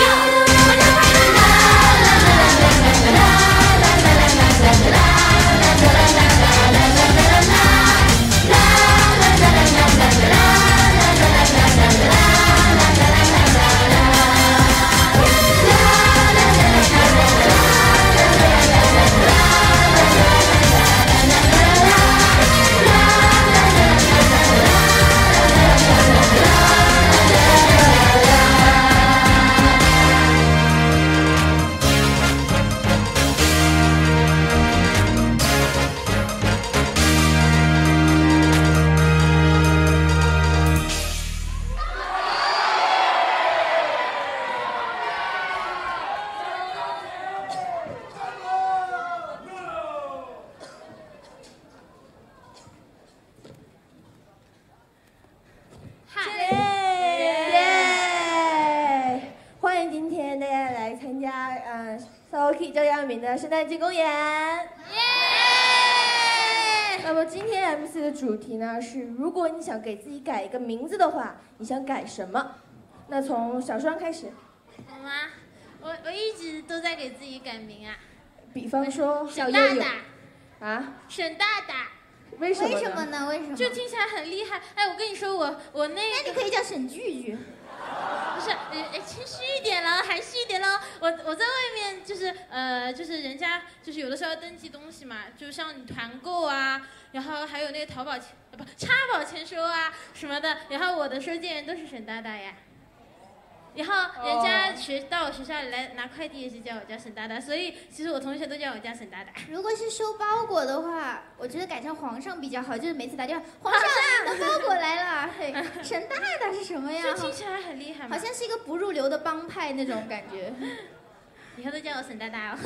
耶！欢迎今天大家来参加呃 S O K 赵亚明的圣诞季公演。耶！那么今天 M C 的主题呢是，如果你想给自己改一个名字的话，你想改什么？那从小双开始。 我吗？我我一直都在给自己改名啊。 比方说小大大。 啊？ 沈大大。 为什么呢？ 为什么呢？为什么？ 就听起来很厉害。哎，我跟你说，我我那个…… 那你可以叫沈句句。 不是，呃，谦虚一点了，含蓄一点喽。我我在外面就是呃，就是人家就是有的时候要登记东西嘛，就像你团购啊，然后还有那个淘宝签呃不插宝签收啊什么的，然后我的收件人都是沈大大呀。然后人家学到我学校里来拿快递也是叫我叫沈大大，所以其实我同学都叫我叫沈大大。 如果是收包裹的话，我觉得改成皇上比较好，就是每次打电话，皇上你的包裹来了，嘿，沈大大是什么呀？ 这听起来很厉害嘛， 好像是一个不入流的帮派那种感觉。 以后都叫我沈大大哦。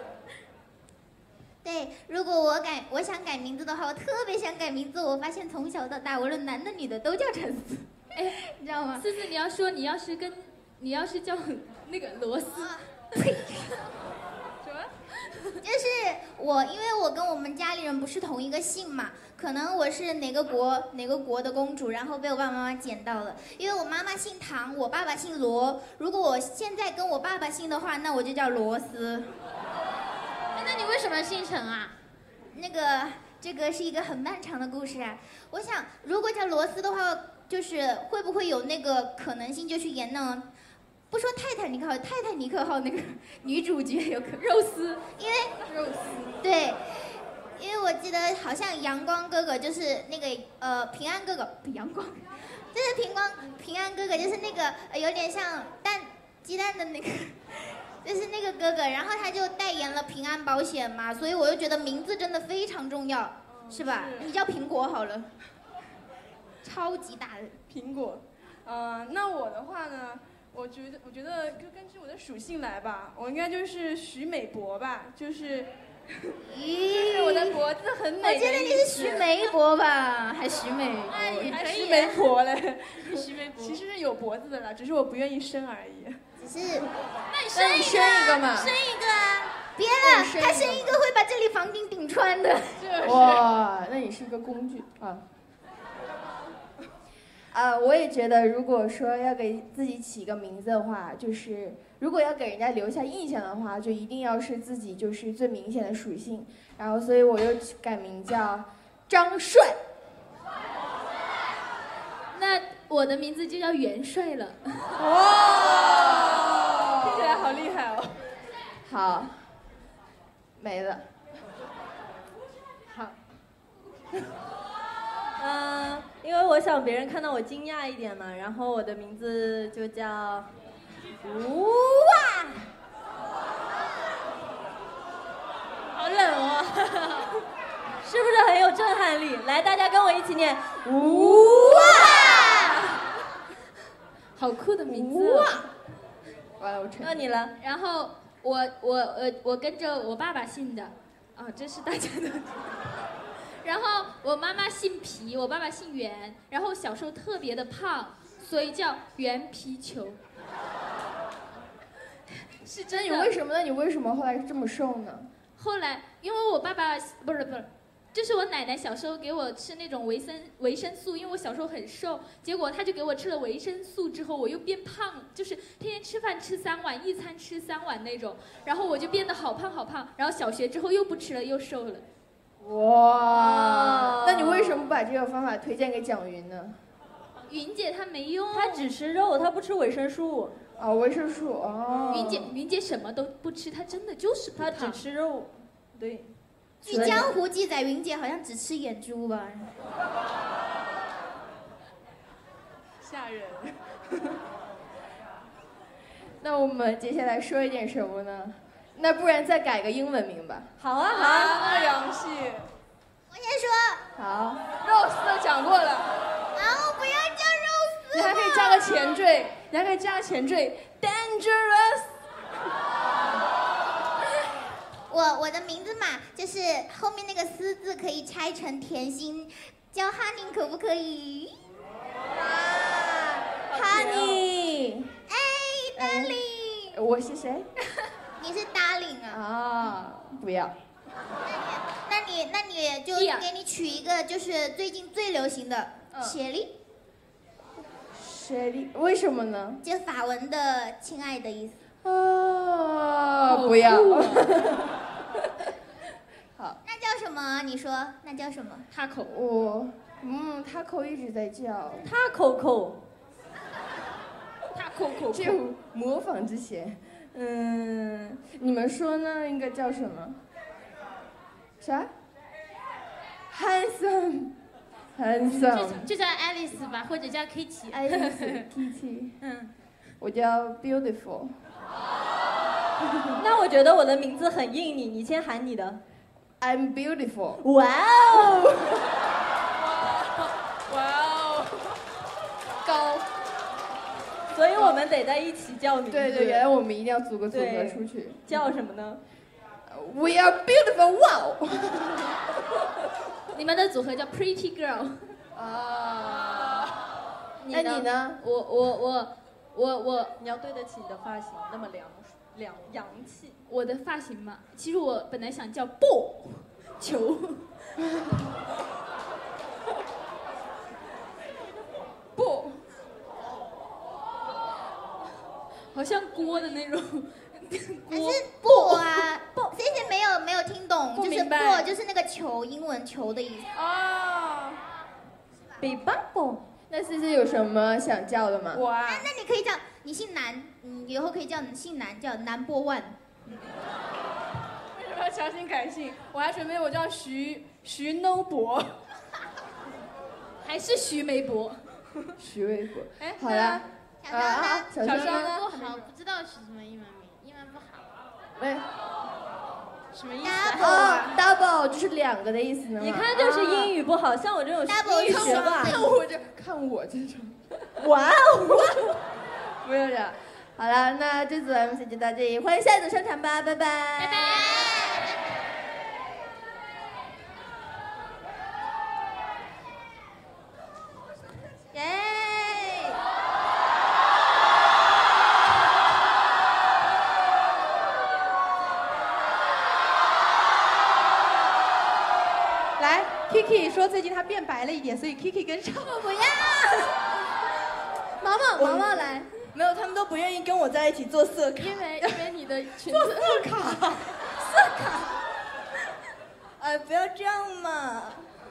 对，如果我改，我想改名字的话，我特别想改名字。我发现从小到大，无论男的女的都叫陈思，哎，你知道吗？ 思思，你要说你要是跟，你要是叫那个罗斯， 呸！什么？就是我，因为我跟我们家里人不是同一个姓嘛，可能我是哪个国哪个国的公主，然后被我爸爸妈妈捡到了。因为我妈妈姓唐，我爸爸姓罗。如果我现在跟我爸爸姓的话，那我就叫罗斯。 那你为什么姓陈啊？ 那个，这个是一个很漫长的故事啊。我想，如果叫罗斯的话，就是会不会有那个可能性，就去演那种，不说泰坦尼克号，泰坦尼克号那个女主角有可肉丝，因为肉丝对，因为我记得好像阳光哥哥就是那个呃平安哥哥，不阳光，就是平光平安哥哥就是那个、呃、有点像蛋鸡蛋的那个。就是那个哥哥，然后他就代言了平安保险嘛，所以我就觉得名字真的非常重要，嗯、是吧？是你叫苹果好了，超级大的苹果。呃，那我的话呢，我觉得我觉得就根据我的属性来吧，我应该就是许美博吧，就是， 咦， 就是我的脖子很美。 我觉得你是徐媒婆吧，还徐美博， 哎， 还徐媒婆嘞？ 徐媒婆其实是有脖子的啦，只是我不愿意生而已。 只是， 那你生一生一个嘛， 生一个啊！别了，他生一个会把这里房顶顶穿的。 哇，那你是一个工具啊。啊，我也觉得，如果说要给自己起一个名字的话，就是如果要给人家留下印象的话，就一定要是自己就是最明显的属性。然后，所以我又改名叫张帅。那我的名字就叫元帅了。 哇，听起来好厉害哦。 好，没了。 好。嗯、呃，因为我想别人看到我惊讶一点嘛，然后我的名字就叫吴哇。好冷哦，是不是很有震撼力？来，大家跟我一起念吴哇。 好酷的名字！ 哇， 完了，我承认。 那你了？ 然后我我呃我跟着我爸爸姓的，啊，这是大家的。然后我妈妈姓皮，我爸爸姓袁。然后小时候特别的胖，所以叫袁皮球。是真的。那你为什么？那你为什么后来这么瘦呢？后来因为我爸爸不是不是。就是我奶奶小时候给我吃那种维生维生素，因为我小时候很瘦，结果她就给我吃了维生素之后，我又变胖，就是天天吃饭吃三碗，一餐吃三碗那种，然后我就变得好胖好胖，然后小学之后又不吃了，又瘦了。哇！那你为什么不把这个方法推荐给蒋云呢？云姐她没用， 她只吃肉，她不吃维生素。 哦，维生素哦。云姐云姐什么都不吃，她真的就是不胖， 她只吃肉。对。 据江湖记载，云姐好像只吃眼珠吧。 吓人。 那我们接下来说一点什么呢？那不然再改个英文名吧。 好啊，好啊， 那洋气。 我先说。 好。 肉丝都讲过了。 啊，我不要叫肉丝。 你还可以加个前缀，你还可以加个前缀 ，dangerous。 我我的名字嘛，就是后面那个“丝”字可以拆成甜心，叫 Honey 可不可以？ 啊 ，Honey， 哎 ，Darling， 我是谁？ 你是 Darling 啊？ 啊，不要。 那你那你那你就给你取一个，就是最近最流行的雪莉。 雪莉，为什么呢？ 就法文的“亲爱的”意思。 哦，不要。好， 那叫什么？你说，那叫什么？ 他口，我，嗯，他口一直在叫。 他口口。 他口口。就模仿之前，嗯，你们说呢？应该叫什么？啥 ？Handsome，Handsome。 就叫 Alice 吧，或者叫 Kitty。Alice，Kitty。嗯，我叫 Beautiful。 那我觉得我的名字很应你，你先喊你的。 I'm beautiful。 哇哦！ 哇哦！高所以我们得在一起叫名字。 对对，原来我们一定要组个组合对出去。 叫什么呢 ？We are beautiful, wow！ 你们的组合叫 Pretty Girl。 啊。 你那你呢？ 我我我我我， 你要对得起你的发型，那么凉凉洋气。 我的发型嘛，其实我本来想叫爆球。不，好像锅的那种还是不啊？不 ，C C 没有没有听懂， 不就是明白不就是那个球，英文球的意思。 哦。 比棒棒。 那 C C 有什么想叫的吗？ 我啊， 那你可以叫你姓南，你以后可以叫你姓南，叫南波万。 为什么要强行改姓？我还准备我叫徐徐 no 博， 还是徐梅博。 徐微博。 哎， 好了。 小张呢？ 小张呢？ 不好，不知道是什么英文名，英文不好。 喂。 什么意思啊 ？Double 就是两个的意思呢。 你看就是英语不好，像我这种英语学霸。 看我这，看我这种。 哇哦！ 不用了。好了，那这组 M C 就到这里，欢迎下一组上场吧，拜拜。 拜拜。 耶！ 来 ，Kiki 说最近她变白了一点，所以 Kiki 跟上。 我不要。 毛毛，毛毛来。 没有，他们都不愿意跟我在一起做色卡。 因为因为你的裙子。 做色卡。 色卡。哎，不要这样嘛。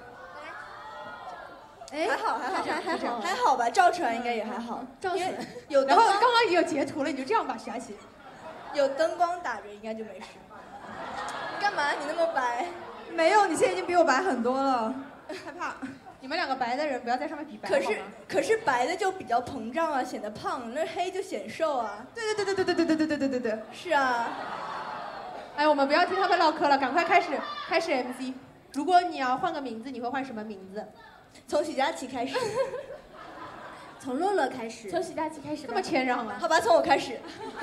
哎， 还好还好还还好还好吧，照出来应该也还好。 照出来。 有然后刚刚也有截图了，你就这样吧，霞琪。 有灯光打着应该就没事。干嘛？你那么白？ 没有，你现在已经比我白很多了。害怕。你们两个白的人不要在上面比白。 可是可是白的就比较膨胀啊，显得胖；那黑就显瘦啊。 对对对对对对对对对对对对。 是啊。 哎，我们不要听他们唠嗑了，赶快开始开始 M C。如果你要换个名字，你会换什么名字？ 从许佳琪开始。 从乐乐开始。 从许佳琪开始。 这么谦让啊？ 好吧，从我开始。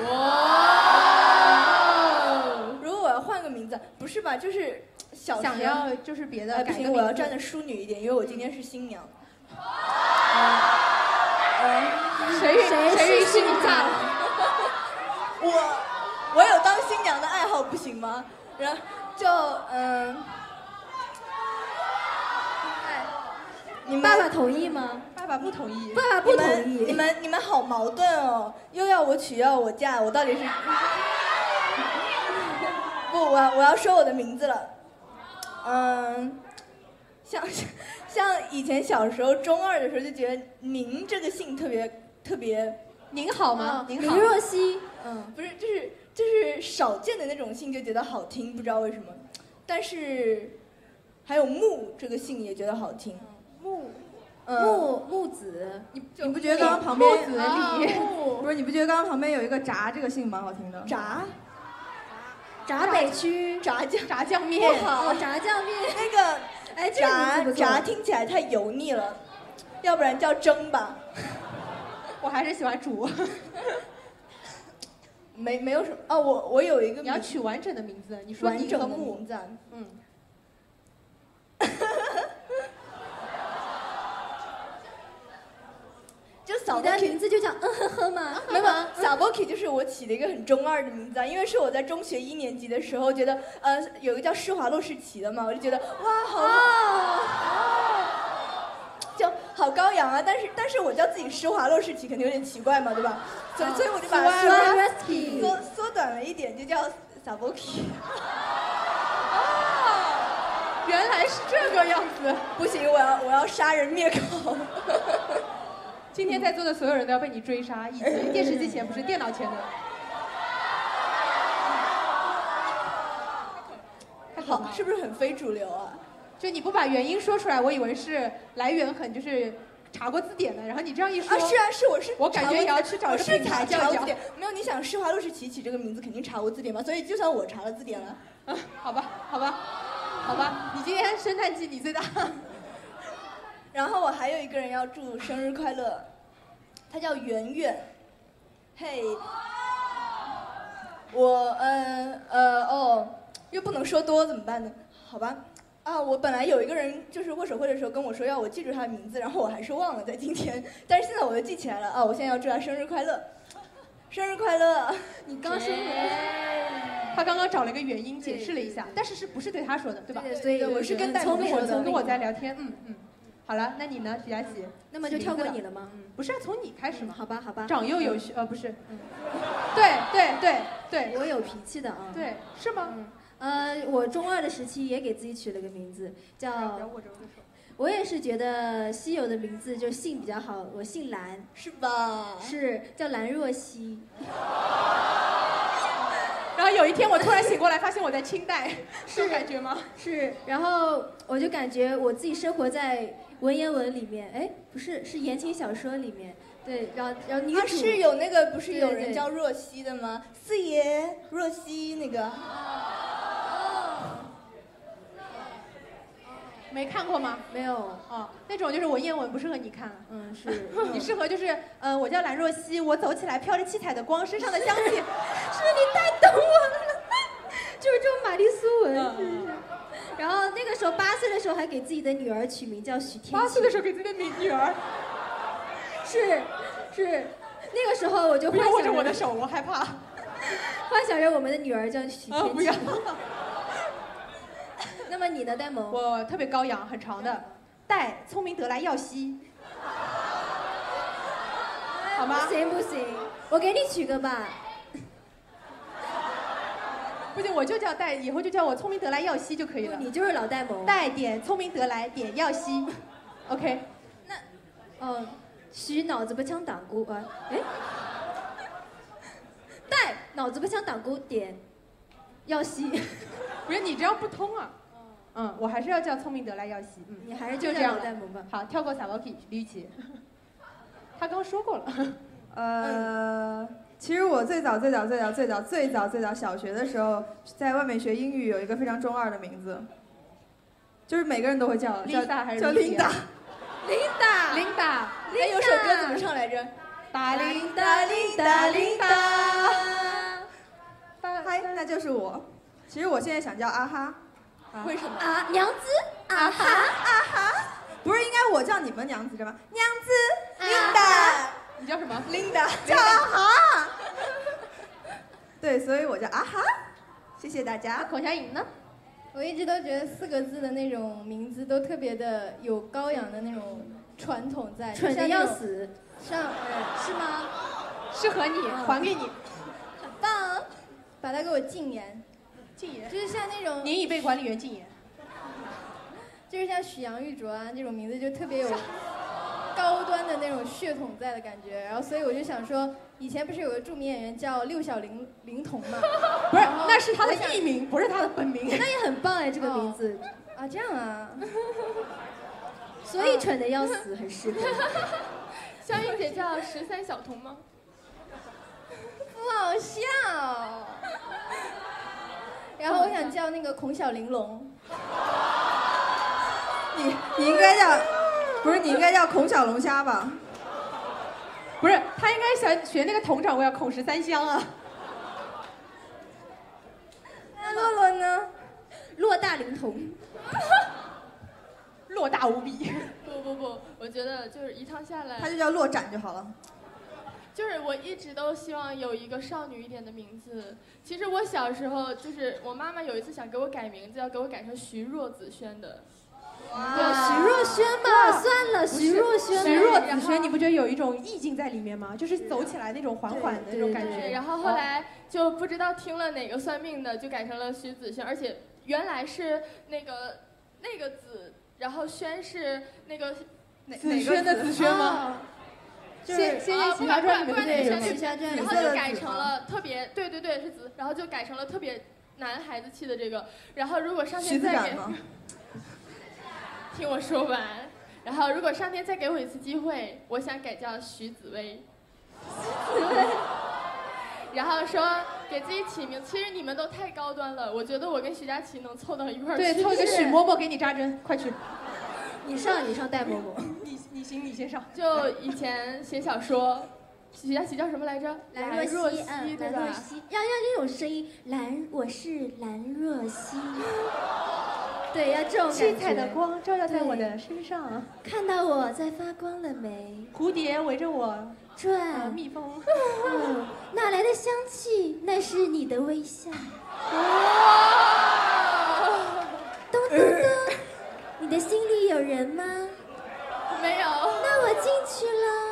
哇！ 如果我要换个名字，不是吧？就是小想要就是别的。 不行，我要站的淑女一点，因为我今天是新娘。 谁谁谁是你嫁的？ 我我有当新娘的爱好，不行吗？然后就嗯。 你爸爸同意吗？ 爸爸不同意。 爸爸不同意。 你们你们好矛盾哦，又要我娶，又要我嫁，我到底是？不，我要我要说我的名字了。嗯，像像以前小时候中二的时候就觉得宁这个姓特别特别。 您好吗？您好。 林若曦。 嗯，不是，就是就是少见的那种姓就觉得好听，不知道为什么。但是还有木这个姓也觉得好听。 木， 嗯、 木木子， 你你不觉得刚刚旁边木子李不是？你不觉得刚刚旁边有一个炸这个姓蛮好听的？ 炸， 闸北区炸酱炸酱面。 不好， 哦，炸酱面。 那个哎，这个名字不错。 炸听起来太油腻了，要不然叫蒸吧。 我还是喜欢煮。 没没有什么哦，我我有一个你要取完整的名字，你说完整的名字， 嗯。 就小你的名字就叫嗯呵呵吗？ 没有，小 Boki 就是我起的一个很中二的名字啊，因为是我在中学一年级的时候觉得，呃，有一个叫施华洛世奇的嘛，我就觉得哇，好，哦、就好高扬啊。但是但是我叫自己施华洛世奇，肯定有点奇怪嘛，对吧？所以所以我就把它缩缩短了一点，就叫小 Boki。 原来是这个样子， 不行，我要我要杀人灭口。 今天在座的所有人都要被你追杀，以及电视机前不是电脑前的。 好，是不是很非主流啊？ 就你不把原因说出来，我以为是来源很就是查过字典的，然后你这样一说， 啊是啊是，我是， 我感觉也要去找个品牌叫一叫。 没有，你想施华洛世奇起这个名字肯定查过字典嘛，所以就算我查了字典了， 啊，好吧好吧好吧，你今天圣诞季你最大。 然后我还有一个人要祝生日快乐，他叫圆圆， 嘿，我呃呃哦，又不能说多怎么办呢？好吧，啊，我本来有一个人就是握手会的时候跟我说要我记住他的名字，然后我还是忘了在今天，但是现在我又记起来了啊！我现在要祝他生日快乐，生日快乐！ 你刚生日。 他刚刚找了一个原因解释了一下，但是是不是对他说的，对吧？ 对，所以我是跟戴萌说的， 跟我在聊天。嗯嗯。好了，那你呢，徐佳琪？ 那么就跳过你了吗？ 嗯，不是从你开始吗？ 好吧，好吧。 长幼有序，呃，不是。嗯。对对对对。 我有脾气的啊。 对，是吗？ 嗯。呃，我中二的时期也给自己取了个名字，叫。我也是觉得稀有的名字就姓比较好，我姓蓝， 是吧？ 是叫蓝若曦。 然后有一天我突然醒过来，发现我在清代，是感觉吗？ 是，然后我就感觉我自己生活在文言文里面，哎，不是，是言情小说里面。对，然后然后女主、 啊、是有那个不是有人叫若曦的吗？四爷若曦那个。 没看过吗？ 没有。 哦，那种就是文言文不适合你看。 嗯，是。 你适合就是，呃，我叫蓝若曦，我走起来飘着七彩的光，身上的香气。是你太懂我了，就是这种玛丽苏文，是不是？然后那个时候八岁的时候还给自己的女儿取名叫许天晴。 八岁的时候给自己的女儿。 是，是，那个时候我就幻想。 不要握着我的手，我害怕。 幻想着我们的女儿叫许天晴。 啊，不要。 那么你呢，戴萌？ 我特别高雅，很长的，戴聪明得来耀西，好吗？ 不行不行，我给你取个吧。 不行，我就叫戴，以后就叫我聪明得来耀西就可以了。 你就是老戴萌。 戴点聪明得来点耀西 ，OK。 那，哦，许脑子不枪党姑啊，哎，戴脑子不枪党姑点耀西， 不是你这样不通啊。嗯，我还是要叫聪明得来耀西。嗯， 你还是就这样戴萌吧。 好，跳过萨沃 K 李雨琦。他刚说过了。 呃，其实我最早最早最早最早最早最早小学的时候，在外面学英语有一个非常中二的名字，就是每个人都会叫，叫叫琳达。 琳达， 琳达。 哎，有首歌怎么唱来着？ 达琳达琳达琳达。 嗨，那就是我。其实我现在想叫阿哈。 为什么啊？娘子啊哈啊哈，不是应该我叫你们娘子对吗？娘子，琳达， 你叫什么？ 琳达，叫阿哈。对，所以我叫阿哈。谢谢大家。 孔小颖呢？ 我一直都觉得四个字的那种名字都特别的有高雅的那种传统在。 蠢的要死。 像，是吗？ 适合你，还给你。 很棒，把它给我禁言。 禁言就是像那种年已被管理员禁言， 就是像许阳玉卓啊这种名字就特别有高端的那种血统在的感觉，然后所以我就想说，以前不是有个著名演员叫六小龄龄童吗？ 不是，那是他的艺名，不是他的本名。 那也很棒哎，这个名字、 哦、啊，这样啊， 所以蠢的要死，很适合。 香玉姐叫十三小童吗？不好笑。然后我想叫那个孔小玲珑。 你你应该叫，不是你应该叫孔小龙虾吧？ 不是，他应该想学那个佟掌柜要孔十三香啊。 那洛洛呢？ 洛大灵童。 洛大无比。 不不不，我觉得就是一趟下来， 他就叫洛展就好了。 就是我一直都希望有一个少女一点的名字。其实我小时候就是我妈妈有一次想给我改名字，要给我改成徐若子轩的。 哇，徐若瑄嘛，算了，徐若瑄。 徐若子轩，你不觉得有一种意境在里面吗？就是走起来那种缓缓的那种感觉。 然后后来就不知道听了哪个算命的，就改成了徐子轩，而且原来是那个那个子，然后轩是那个子轩的子轩吗？ 就是《仙剑奇侠传》里面的那个奇侠传， 然后就改成了特别，对对对是子，然后就改成了特别男孩子气的这个。然后如果上天再给，听我说完，然后如果上天再给我一次机会，我想改叫徐紫薇。然后说给自己起名，其实你们都太高端了，我觉得我跟徐佳琪能凑到一块儿去。 对，凑一个许嬷嬷给你扎针，快去。 你上，你上戴嬷嬷。 你你行，你先上。 就以前写小说， 许佳琪叫什么来着？ 兰若曦，嗯， 对吧？ 兰若曦，要要这种声音，兰，我是兰若曦。对，要这种感觉。 七彩的光照耀在我的身上， 看到我在发光了没？ 蝴蝶围着我转， 呃、蜜蜂。 哦，哪来的香气？那是你的微笑。咚咚咚，你的心里有人吗？ 没有。 那我进去了。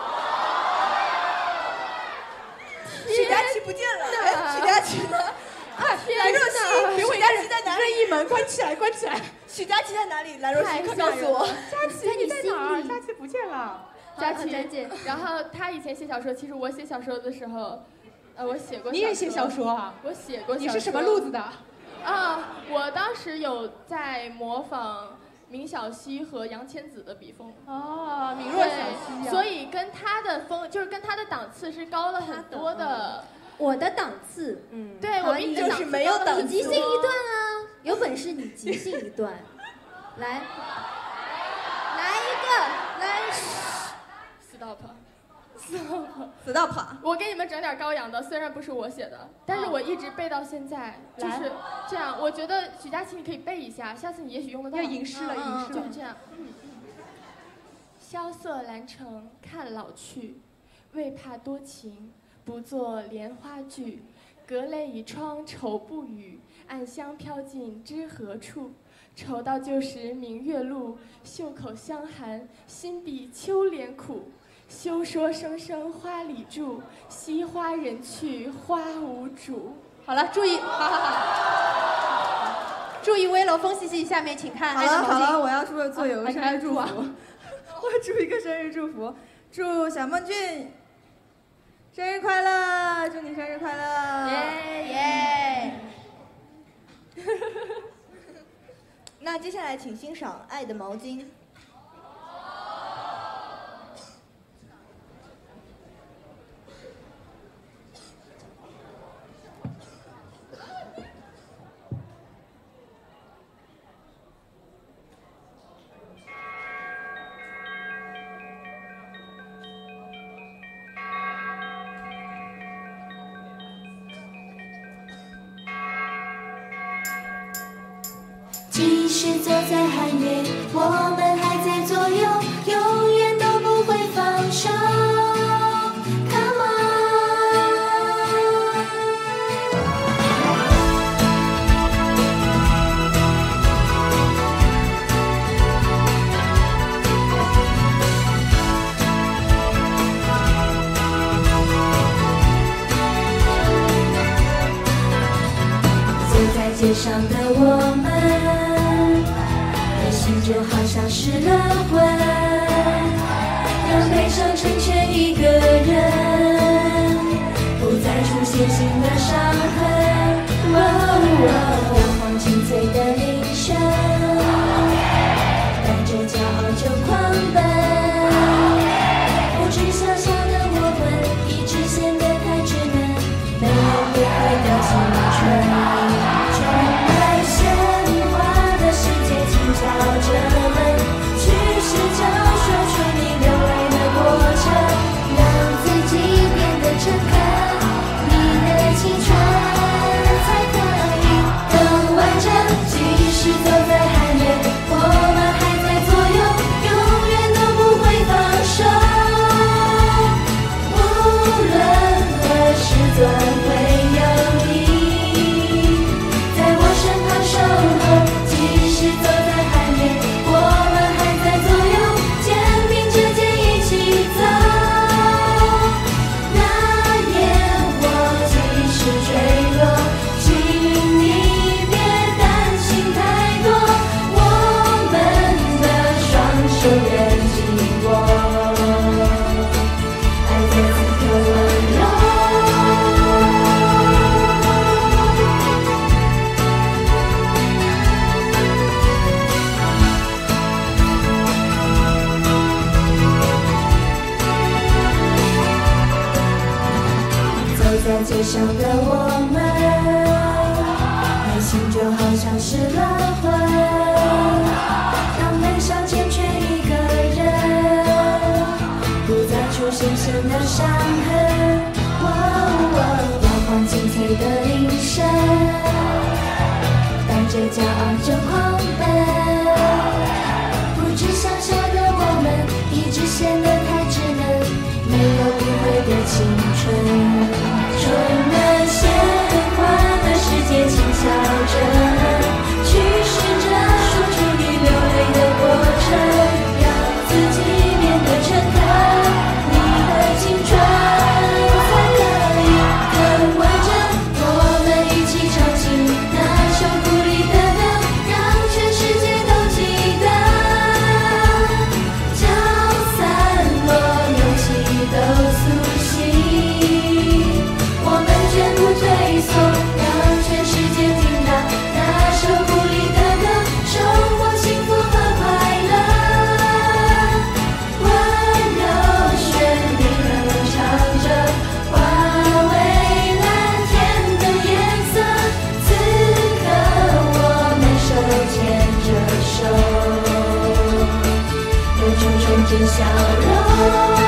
许佳琪不见了，哎，许佳琪呢？哎，兰若曦，许佳琪在哪里？ 任意门关起来，关起来。 许佳琪在哪里？兰若曦，快告诉我。 佳琪你在哪儿？佳琪不见了。 佳琪，然后他以前写小说，其实我写小说的时候，呃，我写过。 你也写小说啊？ 我写过小说。 你是什么路子的？ 啊，我当时有在模仿明晓溪和杨千子的笔锋。 哦，敏若晓溪。 所以跟他的风，就是跟他的档次是高了很多的。 我的档次， 嗯，对，我比你就是没有档次。 你即兴一段啊，有本事你即兴一段，来，来一个，来 ，stop，stop，stop， 我给你们整点高扬的，虽然不是我写的，但是我一直背到现在，就是这样。我觉得许佳琪你可以背一下，下次你也许用得到。 要吟诗了，吟诗了， 就是这样。嗯，萧瑟兰城看老去，未怕多情。不作莲花剧，隔泪倚窗愁不语。暗香飘尽知何处？愁到旧时明月路，袖口相寒，心比秋莲苦。休说声声花里住，惜花人去花无主。 好了，注意，好好好，注意危楼风细细。下面请看。 好了好了，我要做做有个生日祝福，我祝一个生日祝福，祝小孟俊。生日快乐！祝你生日快乐！ 耶耶！那接下来请欣赏《爱的毛巾》。 即使走在寒夜，我们还在左右，永远都不会放手。Come on， 走在街上的我们。就好像失了魂，让悲伤成全一个人，不再出现新的伤痕。哦哦，让黄金醉的铃声，带着骄傲就狂奔。不知小小的我们，一直显得太稚嫩，没有不快的青春。充满神话的世界，请叫着门，去试着说出你流泪的过程，让自己变得诚恳，你的青春才可以更完整。即使走在寒夜，我们还在左右，永远都不会放手。无论何时总会有你在我身旁守候。即使走在寒夜，我们还在左右，肩并着肩一起走。那夜我即使坠落，请你别担心太多，我们的双手仍紧握，爱在此刻温柔。在街上的我们，内心就好像失了魂，让悲伤缱绻一个人，不再出出深深的伤痕。哦哦，摇晃清脆的铃声，带着骄傲着狂奔。不知想笑的我们，一直显得太稚嫩，没有迂回的青春。充满鲜花的世界，轻笑着，去试着说出你流泪的过程，让自己变得诚恳，你的青春才可以更完整。我们一起唱起那首鼓励的歌，让全世界都记得，搅散了勇气都苏醒，我们全部退缩，让全世界听到那首鼓励的歌，生活幸福和快乐。温柔旋律和唱着，化为蓝天的颜色。此刻我们手牵着手，有种纯真笑容。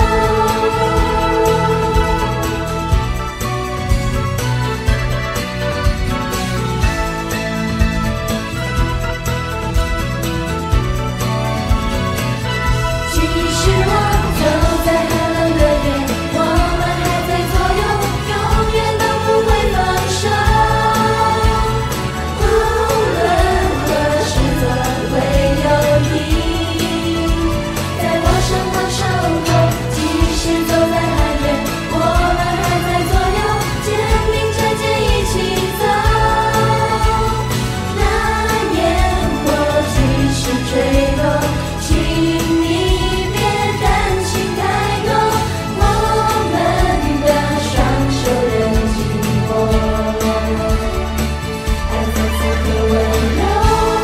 即使我走在寒冷的夜，我们还在左右，永远都不会放手。无论何时总会有你，在我身旁守候。即使走在寒夜，我们还在左右，肩并着肩一起走。那烟火即使坠落，请你别担心太多，我们的双手仍紧握，爱在此刻温柔。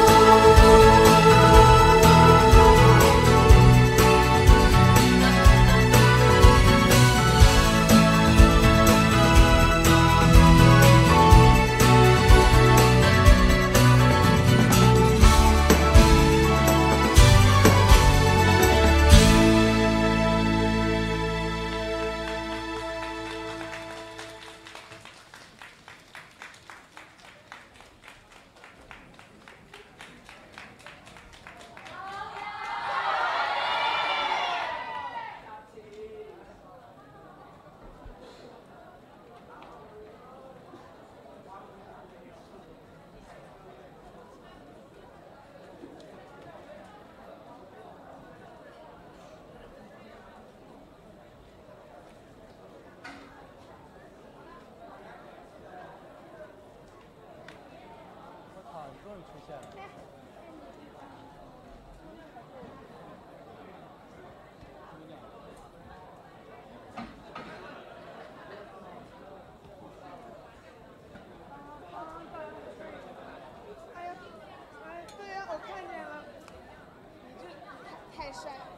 太帅了！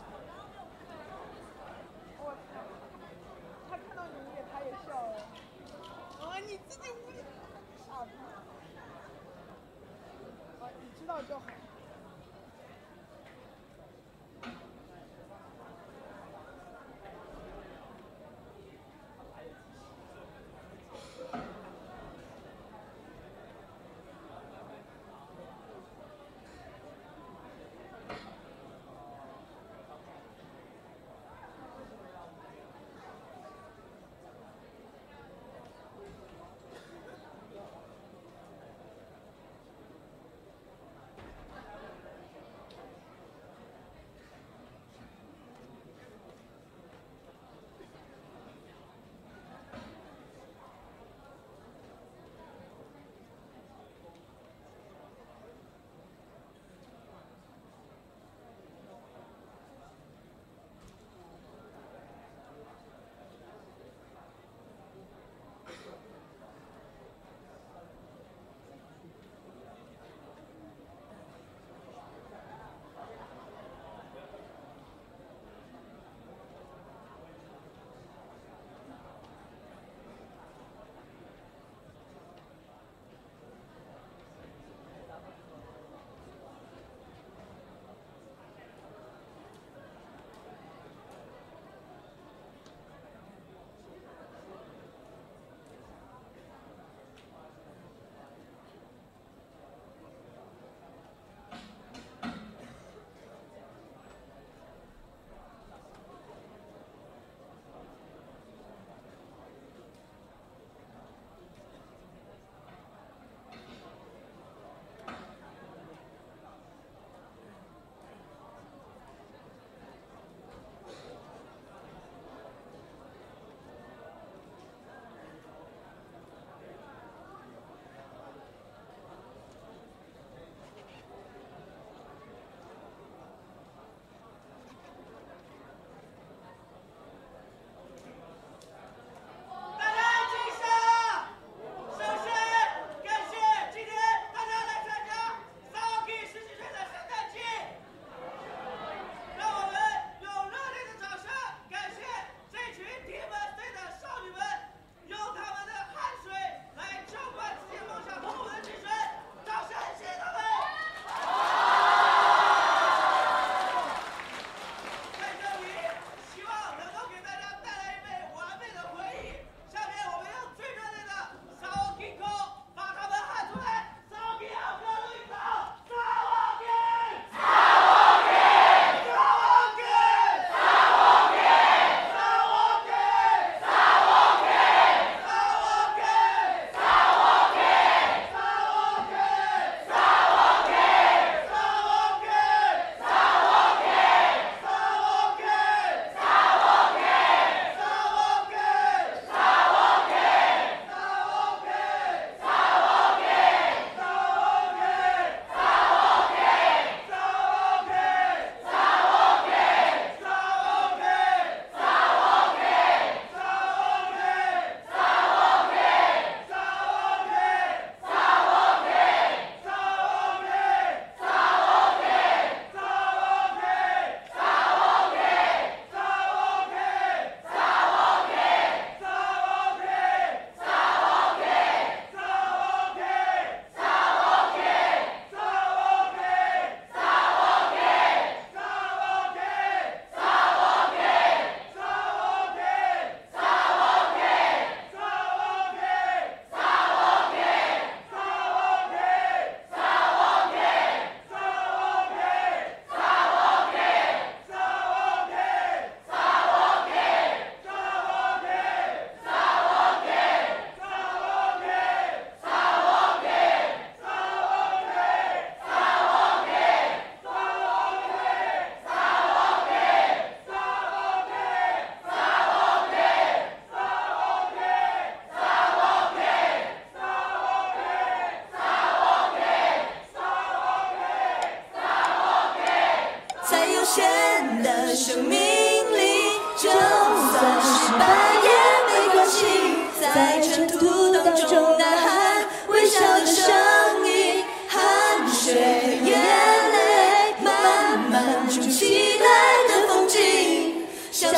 我操，他看到你也他也笑了。啊，你自己无理，傻逼！啊，你知道就好。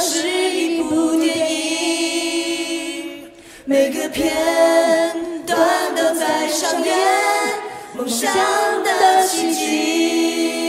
是一部电影，每个片段都在上演梦想的奇迹。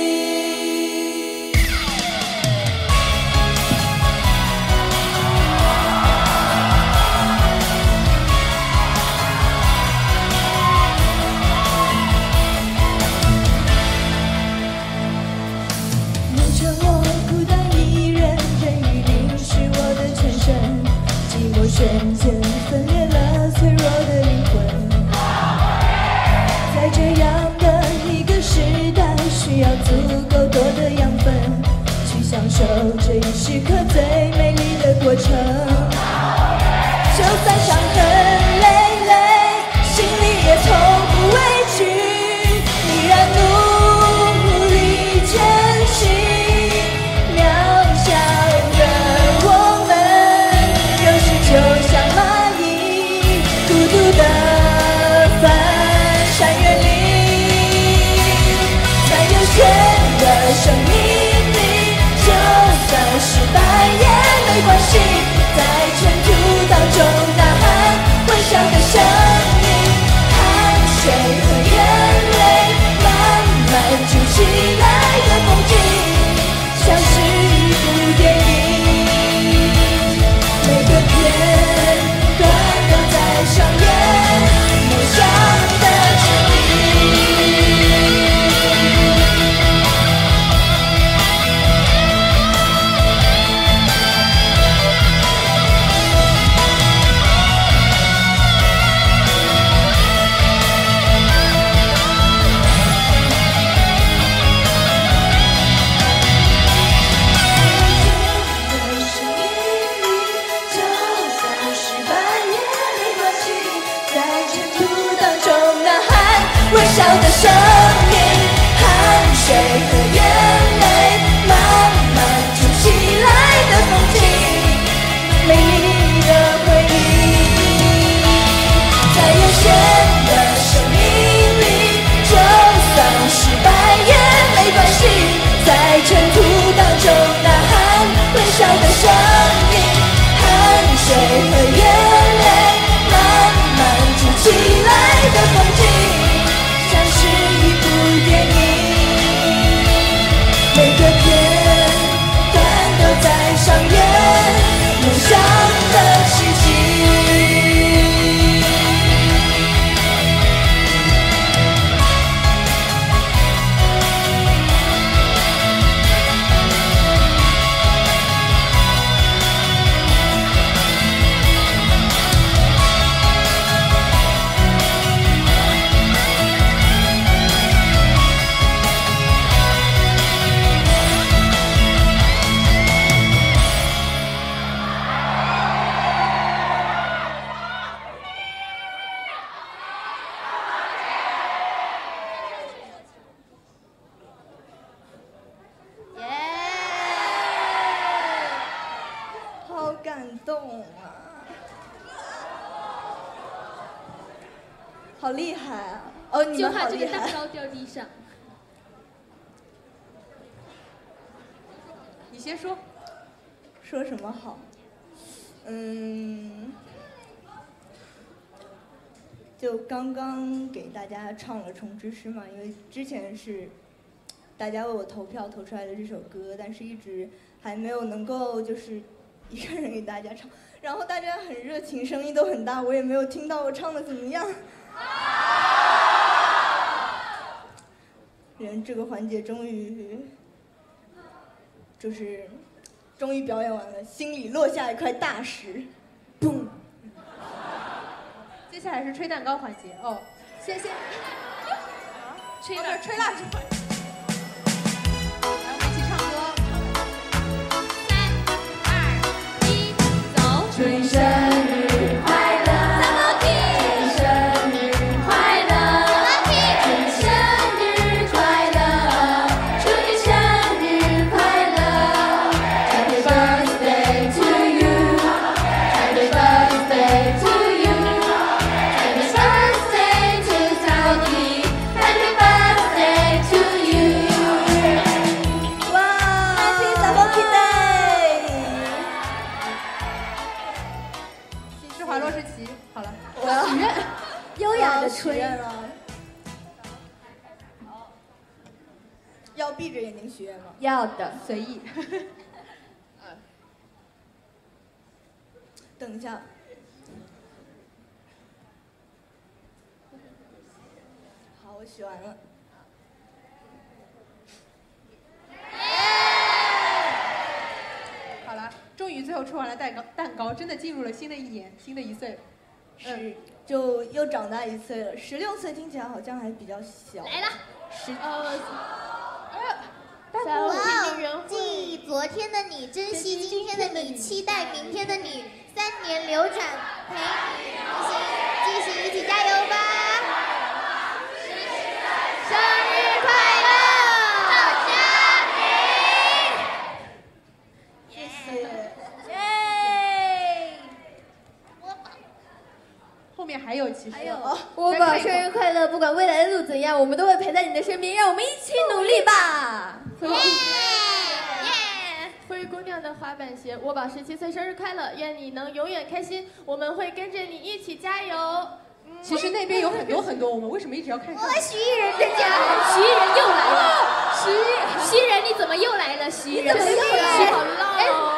瞬间分裂了脆弱的灵魂，在这样的一个时代，需要足够多的养分，去享受这一时刻最美丽的过程。就算伤痕累累，心里也从不畏惧，依然努力前行。就像蚂蚁，孤独地翻山越岭，在有限的生命里，就算失败也没关系，在尘土当中呐喊，微笑的声音，汗水和眼泪慢慢筑起来的风景，像是一部电影。每个片段都在上演梦想的奇迹。微笑的声音，汗水和眼泪慢慢筑起来的风景，美丽的回忆。在有限的生命里，就算失败也没关系，在尘土当中呐喊，微笑的声音，汗水和眼泪慢慢筑起来的风景，是一部电影，每个片段都在上演梦想的奇迹。好厉害啊！哦，你们好厉害！ 就怕这个蛋糕掉地上。 你先说， 说什么好？嗯，就刚刚给大家唱了《虫之诗》嘛，因为之前是大家为我投票投出来的这首歌，但是一直还没有能够就是一个人给大家唱，然后大家很热情，声音都很大，我也没有听到我唱的怎么样。人这个环节终于就是终于表演完了，心里落下一块大石，嘣。 接下来是吹蛋糕环节哦，谢谢。吹蜡，吹蜡烛环节。来，我们一起唱歌。三二一，走。祝你生日快乐！ Happy birthday to you. 华洛世奇，好了， 我要许愿， 优雅的许吹。 愿了。要闭着眼睛许愿吗？ 要的， 随意。 等一下。好，我许完了。 好了，终于最后吃完了蛋糕，蛋糕真的进入了新的一年，新的一岁。 是，就又长大一岁了。十六岁听起来好像还比较小。 来了， 十呃， 哇哦！记忆昨天的你，珍惜今天的你，期待明天的你，三年流转陪你一起继续一起加油吧！生日快乐，赵佳明！ 谢谢。 耶！ 后面还有，其实还有， 我把生日快乐，不管未来的路怎样，我们都会陪在你的身边，让我们一起努力吧！ 耶耶！ 灰姑娘的滑板鞋，我宝十七岁生日快乐，愿你能永远开心，我们会跟着你一起加油。 其实那边有很多很多，我们为什么一直要看上？ 我徐艺人的家， 徐艺人又来了，徐艺徐艺人你怎么又来了？徐艺人， 你怎么又来了好浪哦！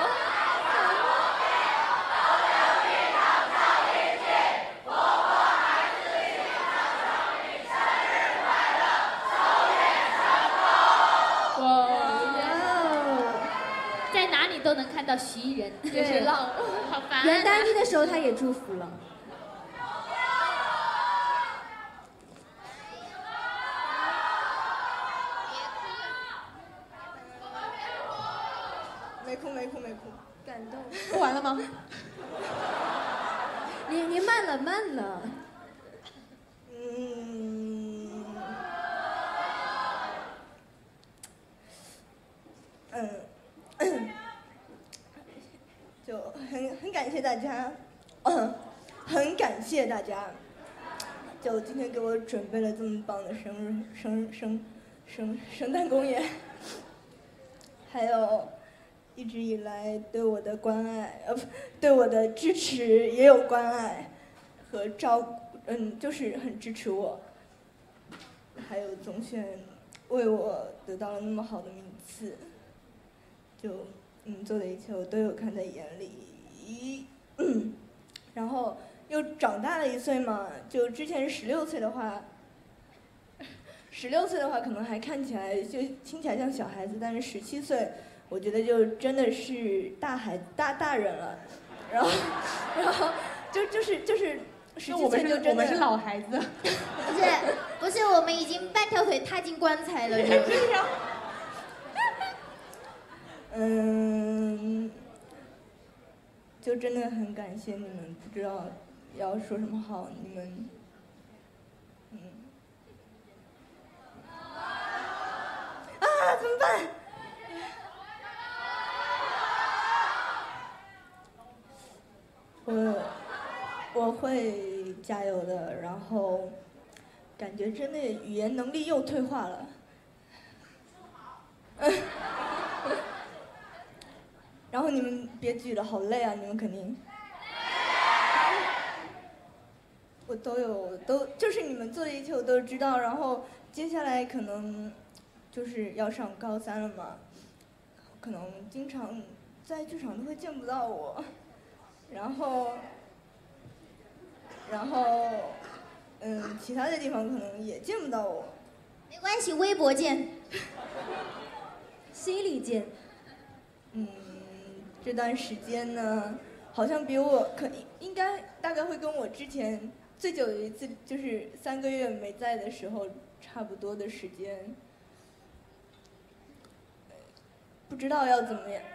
在哪里都能看到徐艺人，真是浪，好烦啊。 元旦日的时候，他也祝福了。 没哭没哭没哭， 感动。 哭完了吗？ 你你慢了慢了。 嗯嗯，就很很感谢大家，嗯，很感谢大家，就今天给我准备了这么棒的生日生生生圣诞公演，还有一直以来对我的关爱，呃不，对我的支持也有关爱和照顾，嗯，就是很支持我，还有总选为我得到了那么好的名次。就嗯做的一切我都有看在眼里，嗯，然后又长大了一岁嘛，就之前十六岁的话，十六岁的话可能还看起来就听起来像小孩子，但是十七岁我觉得就真的是大孩大大人了，然后然后就就是就是十七岁就真的我们是老孩子， 不是不是，我们已经半条腿踏进棺材了，是嗯，就真的很感谢你们，不知道要说什么好，你们，嗯，啊，怎么办？我我会加油的，然后感觉真的语言能力又退化了。然后你们别举了，好累啊！你们肯定，我都有都就是你们做的一切我都知道。然后接下来可能就是要上高三了嘛，可能经常在剧场都会见不到我，然后，然后，嗯，其他的地方可能也见不到我。 没关系，微博见， 心里见。 嗯。这段时间呢，好像比我可应该大概会跟我之前最久的一次就是三个月没在的时候差不多的时间，不知道要怎么样。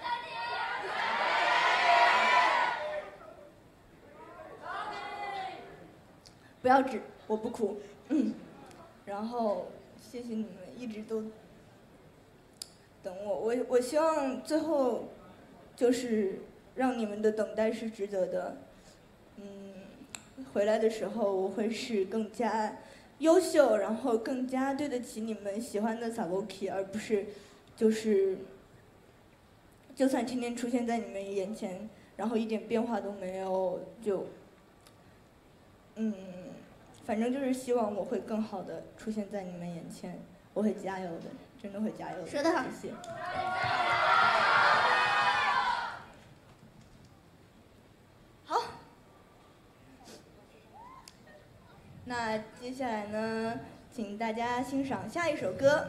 不要指，我不哭。嗯，然后谢谢你们一直都等我，我我希望最后。就是让你们的等待是值得的，嗯，回来的时候我会是更加优秀，然后更加对得起你们喜欢的 Savoki， 而不是就是就算天天出现在你们眼前， 然后一点变化都没有，就，嗯，反正就是希望我会更好的出现在你们眼前，我会加油的，真的会加油的。 说得好， 谢谢。好，那接下来呢，请大家欣赏下一首歌。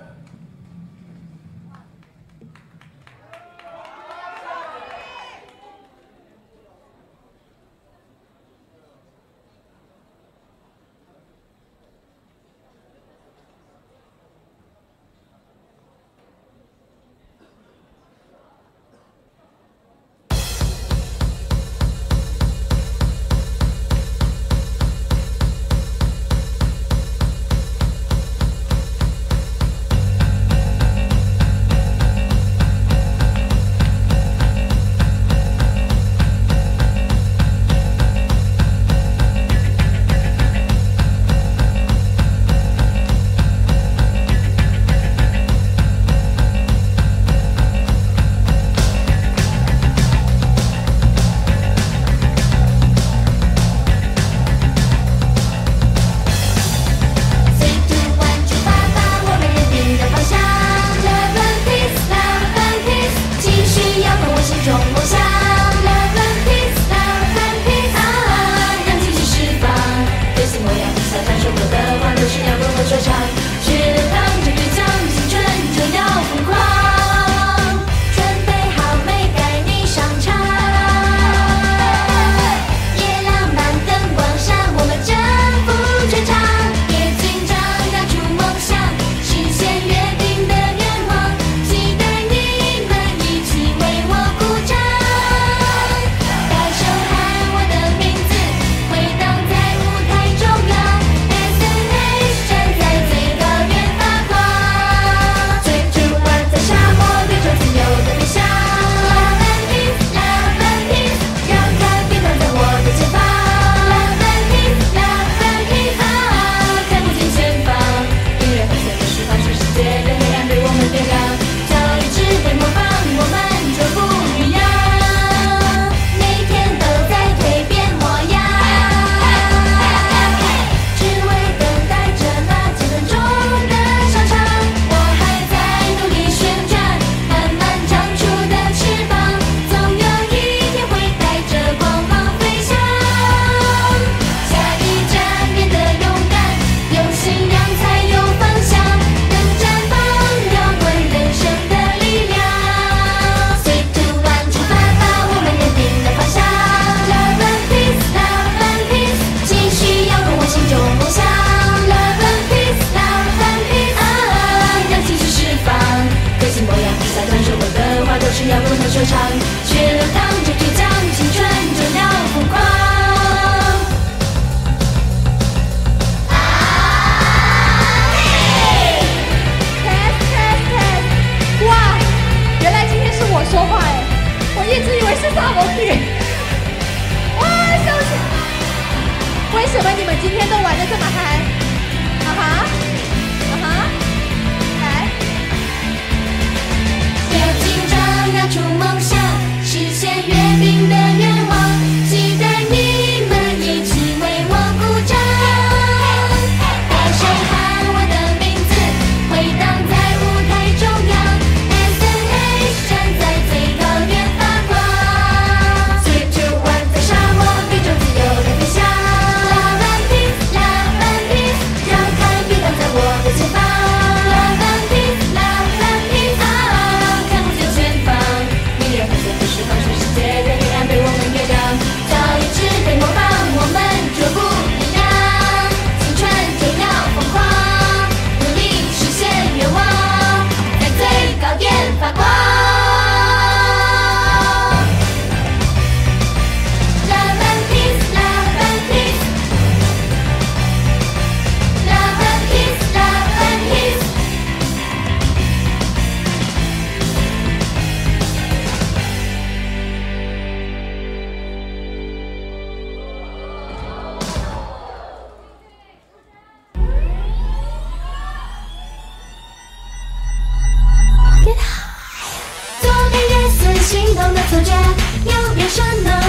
心动的错觉，有眼神呢？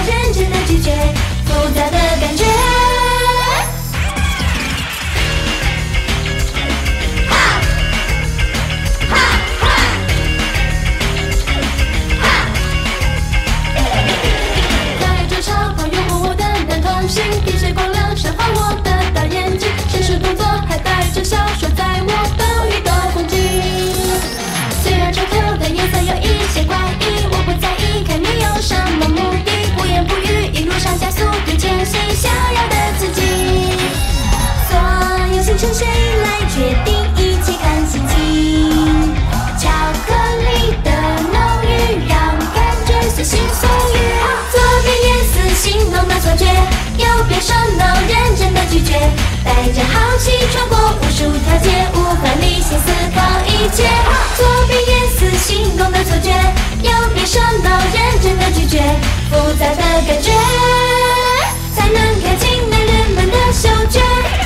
带着好奇穿过无数条街，无法理性思考一切。左边言辞心动的错觉，右边上脑认真的拒绝，复杂的感觉才能看清男人们的嗅觉。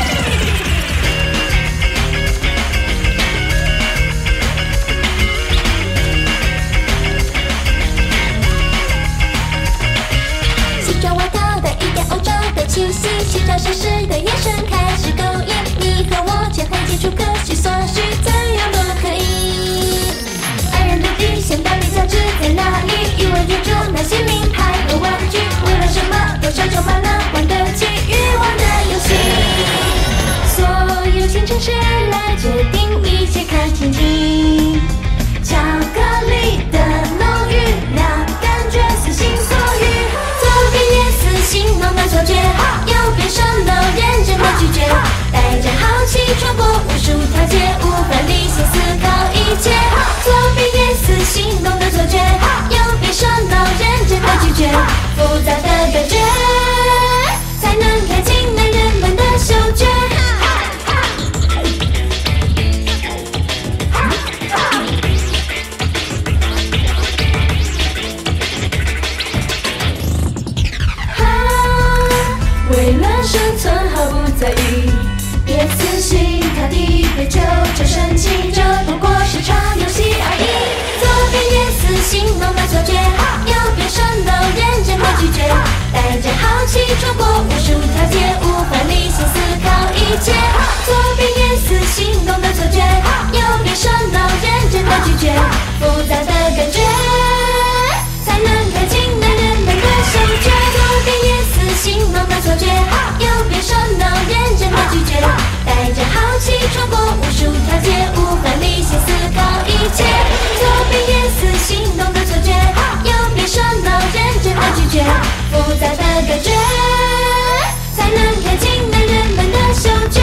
西装外套带一点欧洲的气息，寻找绅士的眼神开始勾引，你和我却还接触可许所需，怎样都可以。爱人的底线到底价值在哪里？欲望追逐那些名牌和玩具，为了什么多少充满了玩得起欲望的游戏。所有新城市来决定一切看天地，巧克力的浓郁让感觉随心所欲。左边也似心动的错觉，右边上脑认真的拒绝，带着好奇穿过无数条街，无法理性思考一切。左边也似心动的错觉，右边上脑认真的拒绝，复杂的感觉才能看清男人们的嗅觉。为了生存毫不在意，别死心塌地被求求生气，这不过是场游戏而已。左边也似心动的错觉，右边上脑认真的拒绝，带着好奇穿过无数条街，无法理性思考一切。左边也似心动的错觉，右边上脑认真的拒绝，复杂的感觉才能看清男人们的嗅觉。左边也似心动的错觉，右边上脑认真的拒绝，带着好奇穿过无数条街，无法理性思考一切。左边也似心动的错觉，右边上脑认真的拒绝，复杂的感觉才能看清男人们的嗅觉。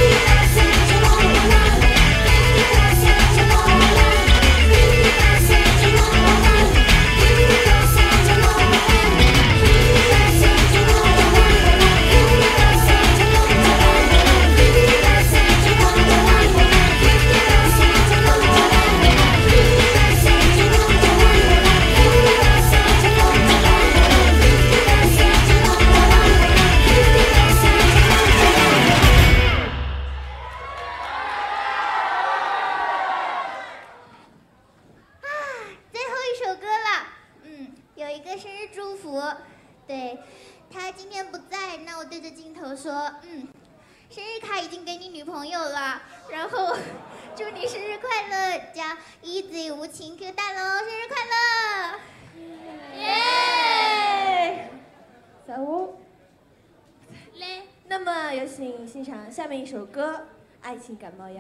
对，他今天不在，那我对着镜头说，嗯，生日卡已经给你女朋友了，然后祝你生日快乐，加 easy 无情 Q 大喽，生日快乐！ 耶！小吴，嘞，那么有请欣赏下面一首歌《爱情感冒药》。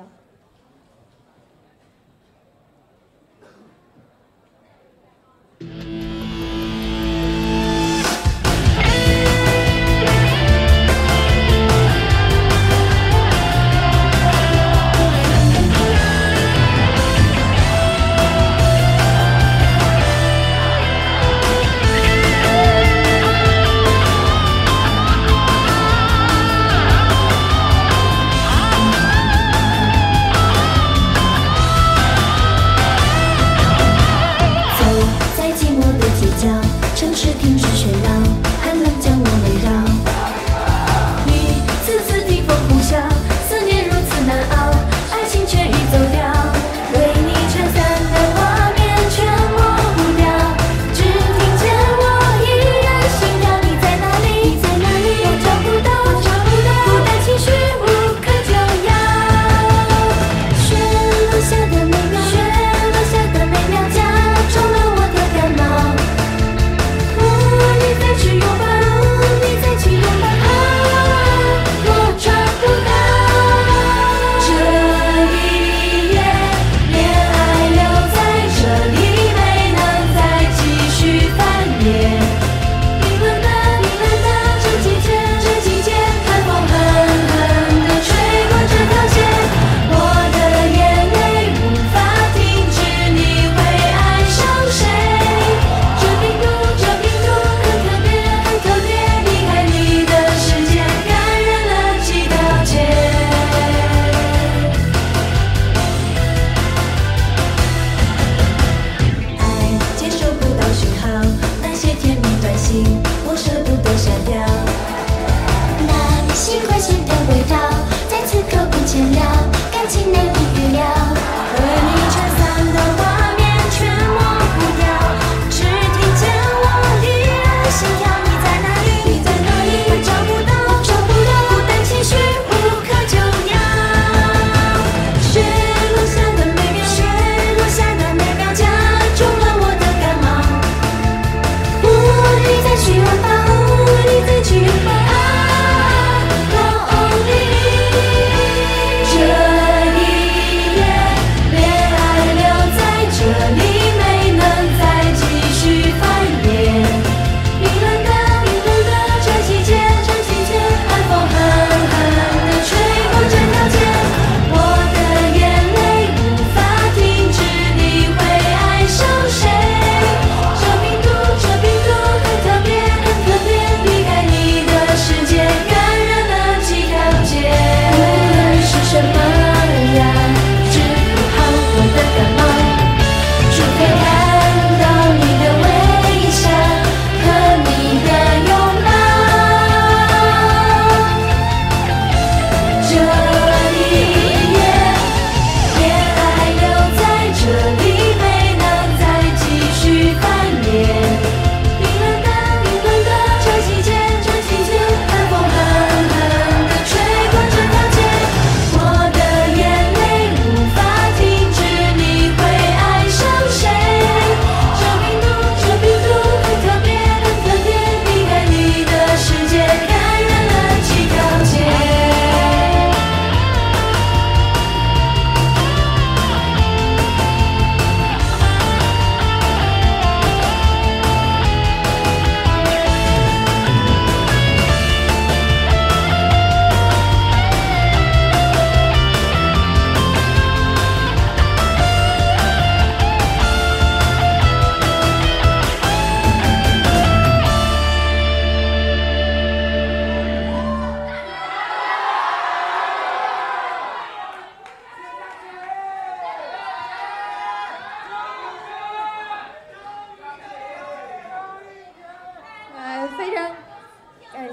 啊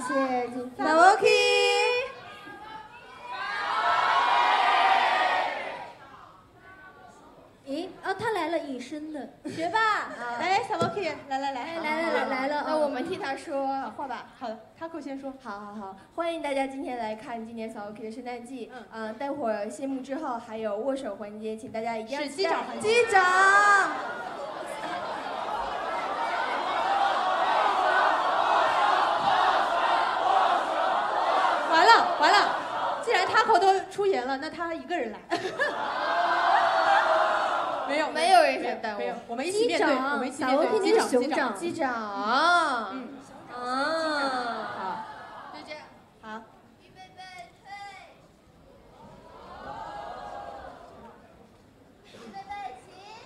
谢今萨沃 K。 咦，哦，他来了，隐身的学霸啊！ 来，小 K， 来来来， 来来来来了，那我们替他说话吧。 好的 ，Taco 先说。 好好好，欢迎大家今天来看今年小 OK 的圣诞季。嗯，呃，待会儿谢幕之后还有握手环节，请大家一定要是击掌环节。 击掌。 完了完了，既然 Taco 都出言了，那他一个人来。没有没有人想带我， 没有，我们一起面对，我们一起面对。 击掌击掌击掌。 嗯啊， 好， 就这样。 好。 预备备，退。预备备，起。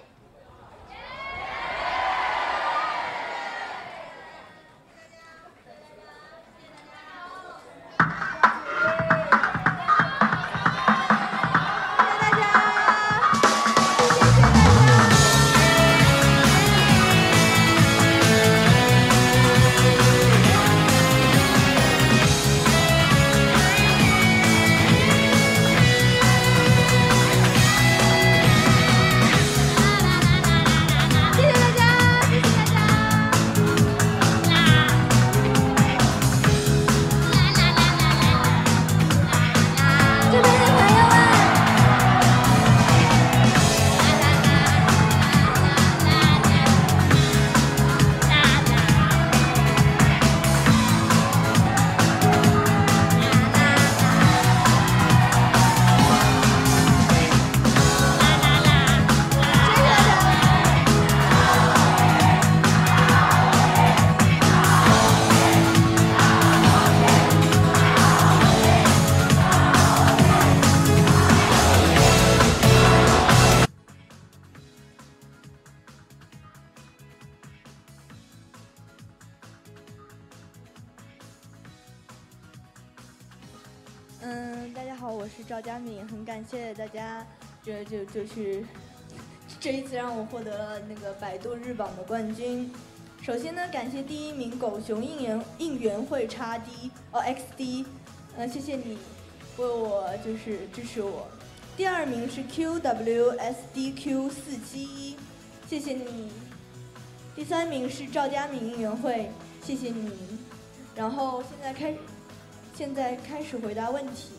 嗯，大家好，我是赵佳敏，很感谢大家，这就就是这一次让我获得了那个百度日榜的冠军。首先呢，感谢第一名狗熊应援应援会叉 D 哦 X D， 呃，谢谢你为我就是支持我。第二名是 Q W S D Q 四七一，谢谢你。第三名是赵佳敏应援会，谢谢你。然后现在开始。现在开始回答问题。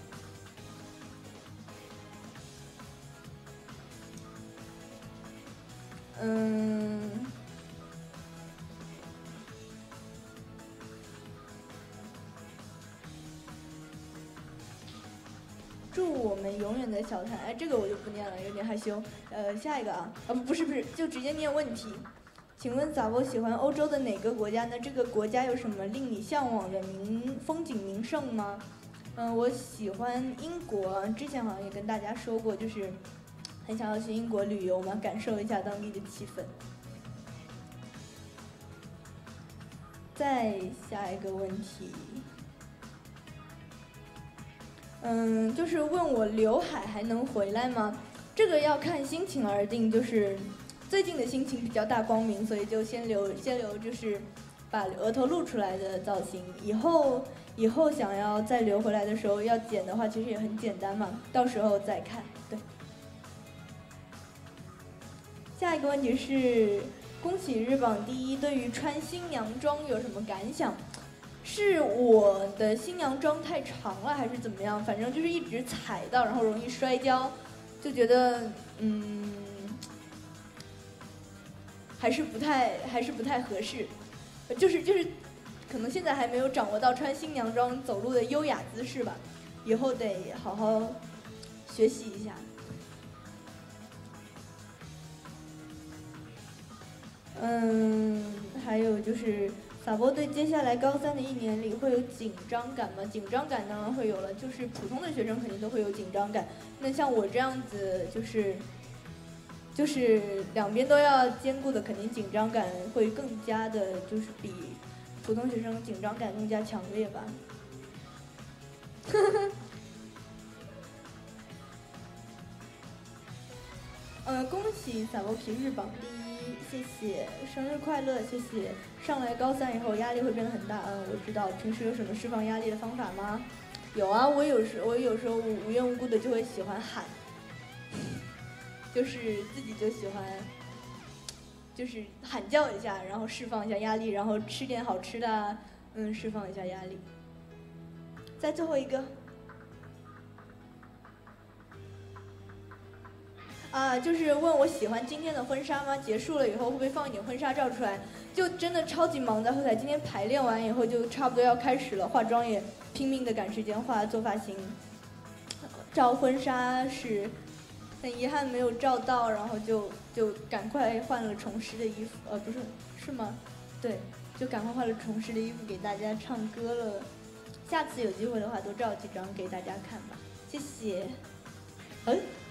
嗯，祝我们永远的小谭，哎，这个我就不念了，有点害羞。呃，下一个啊，啊不不是不是，就直接念问题。请问萨博喜欢欧洲的哪个国家呢？这个国家有什么令你向往的名风景名胜吗？嗯、呃，我喜欢英国，之前好像也跟大家说过，就是很想要去英国旅游嘛，感受一下当地的气氛。再下一个问题，嗯，就是问我刘海还能回来吗？这个要看心情而定，就是。最近的心情比较大光明，所以就先留先留，就是把额头露出来的造型。以后以后想要再留回来的时候，要剪的话，其实也很简单嘛，到时候再看。对。下一个问题是，恭喜日榜第一，对于穿新娘装有什么感想？是我的新娘装太长了，还是怎么样？反正就是一直踩到，然后容易摔跤，就觉得嗯。还是不太，还是不太合适，就是就是，可能现在还没有掌握到穿新娘装走路的优雅姿势吧，以后得好好学习一下。嗯，还有就是萨博对接下来高三的一年里会有紧张感吗？紧张感当然会有了，就是普通的学生肯定都会有紧张感。那像我这样子，就是。就是两边都要兼顾的，肯定紧张感会更加的，就是比普通学生紧张感更加强烈吧。呃，恭喜萨博皮日榜第一， 谢谢，生日快乐，谢谢。上来高三以后压力会变得很大，嗯，我知道。平时有什么释放压力的方法吗？有啊，我有时我有时候无缘无故的就会喜欢喊，就是自己就喜欢，就是喊叫一下，然后释放一下压力，然后吃点好吃的啊，嗯，释放一下压力。再最后一个。啊，就是问我喜欢今天的婚纱吗？结束了以后会不会放一点婚纱照出来？就真的超级忙的，后台今天排练完以后就差不多要开始了，化妆也拼命的赶时间化，做发型。照婚纱是很遗憾没有照到，然后就就赶快换了重湿的衣服，呃，不是，是吗？对，就赶快换了重湿的衣服给大家唱歌了。下次有机会的话多照几张给大家看吧，谢谢。嗯。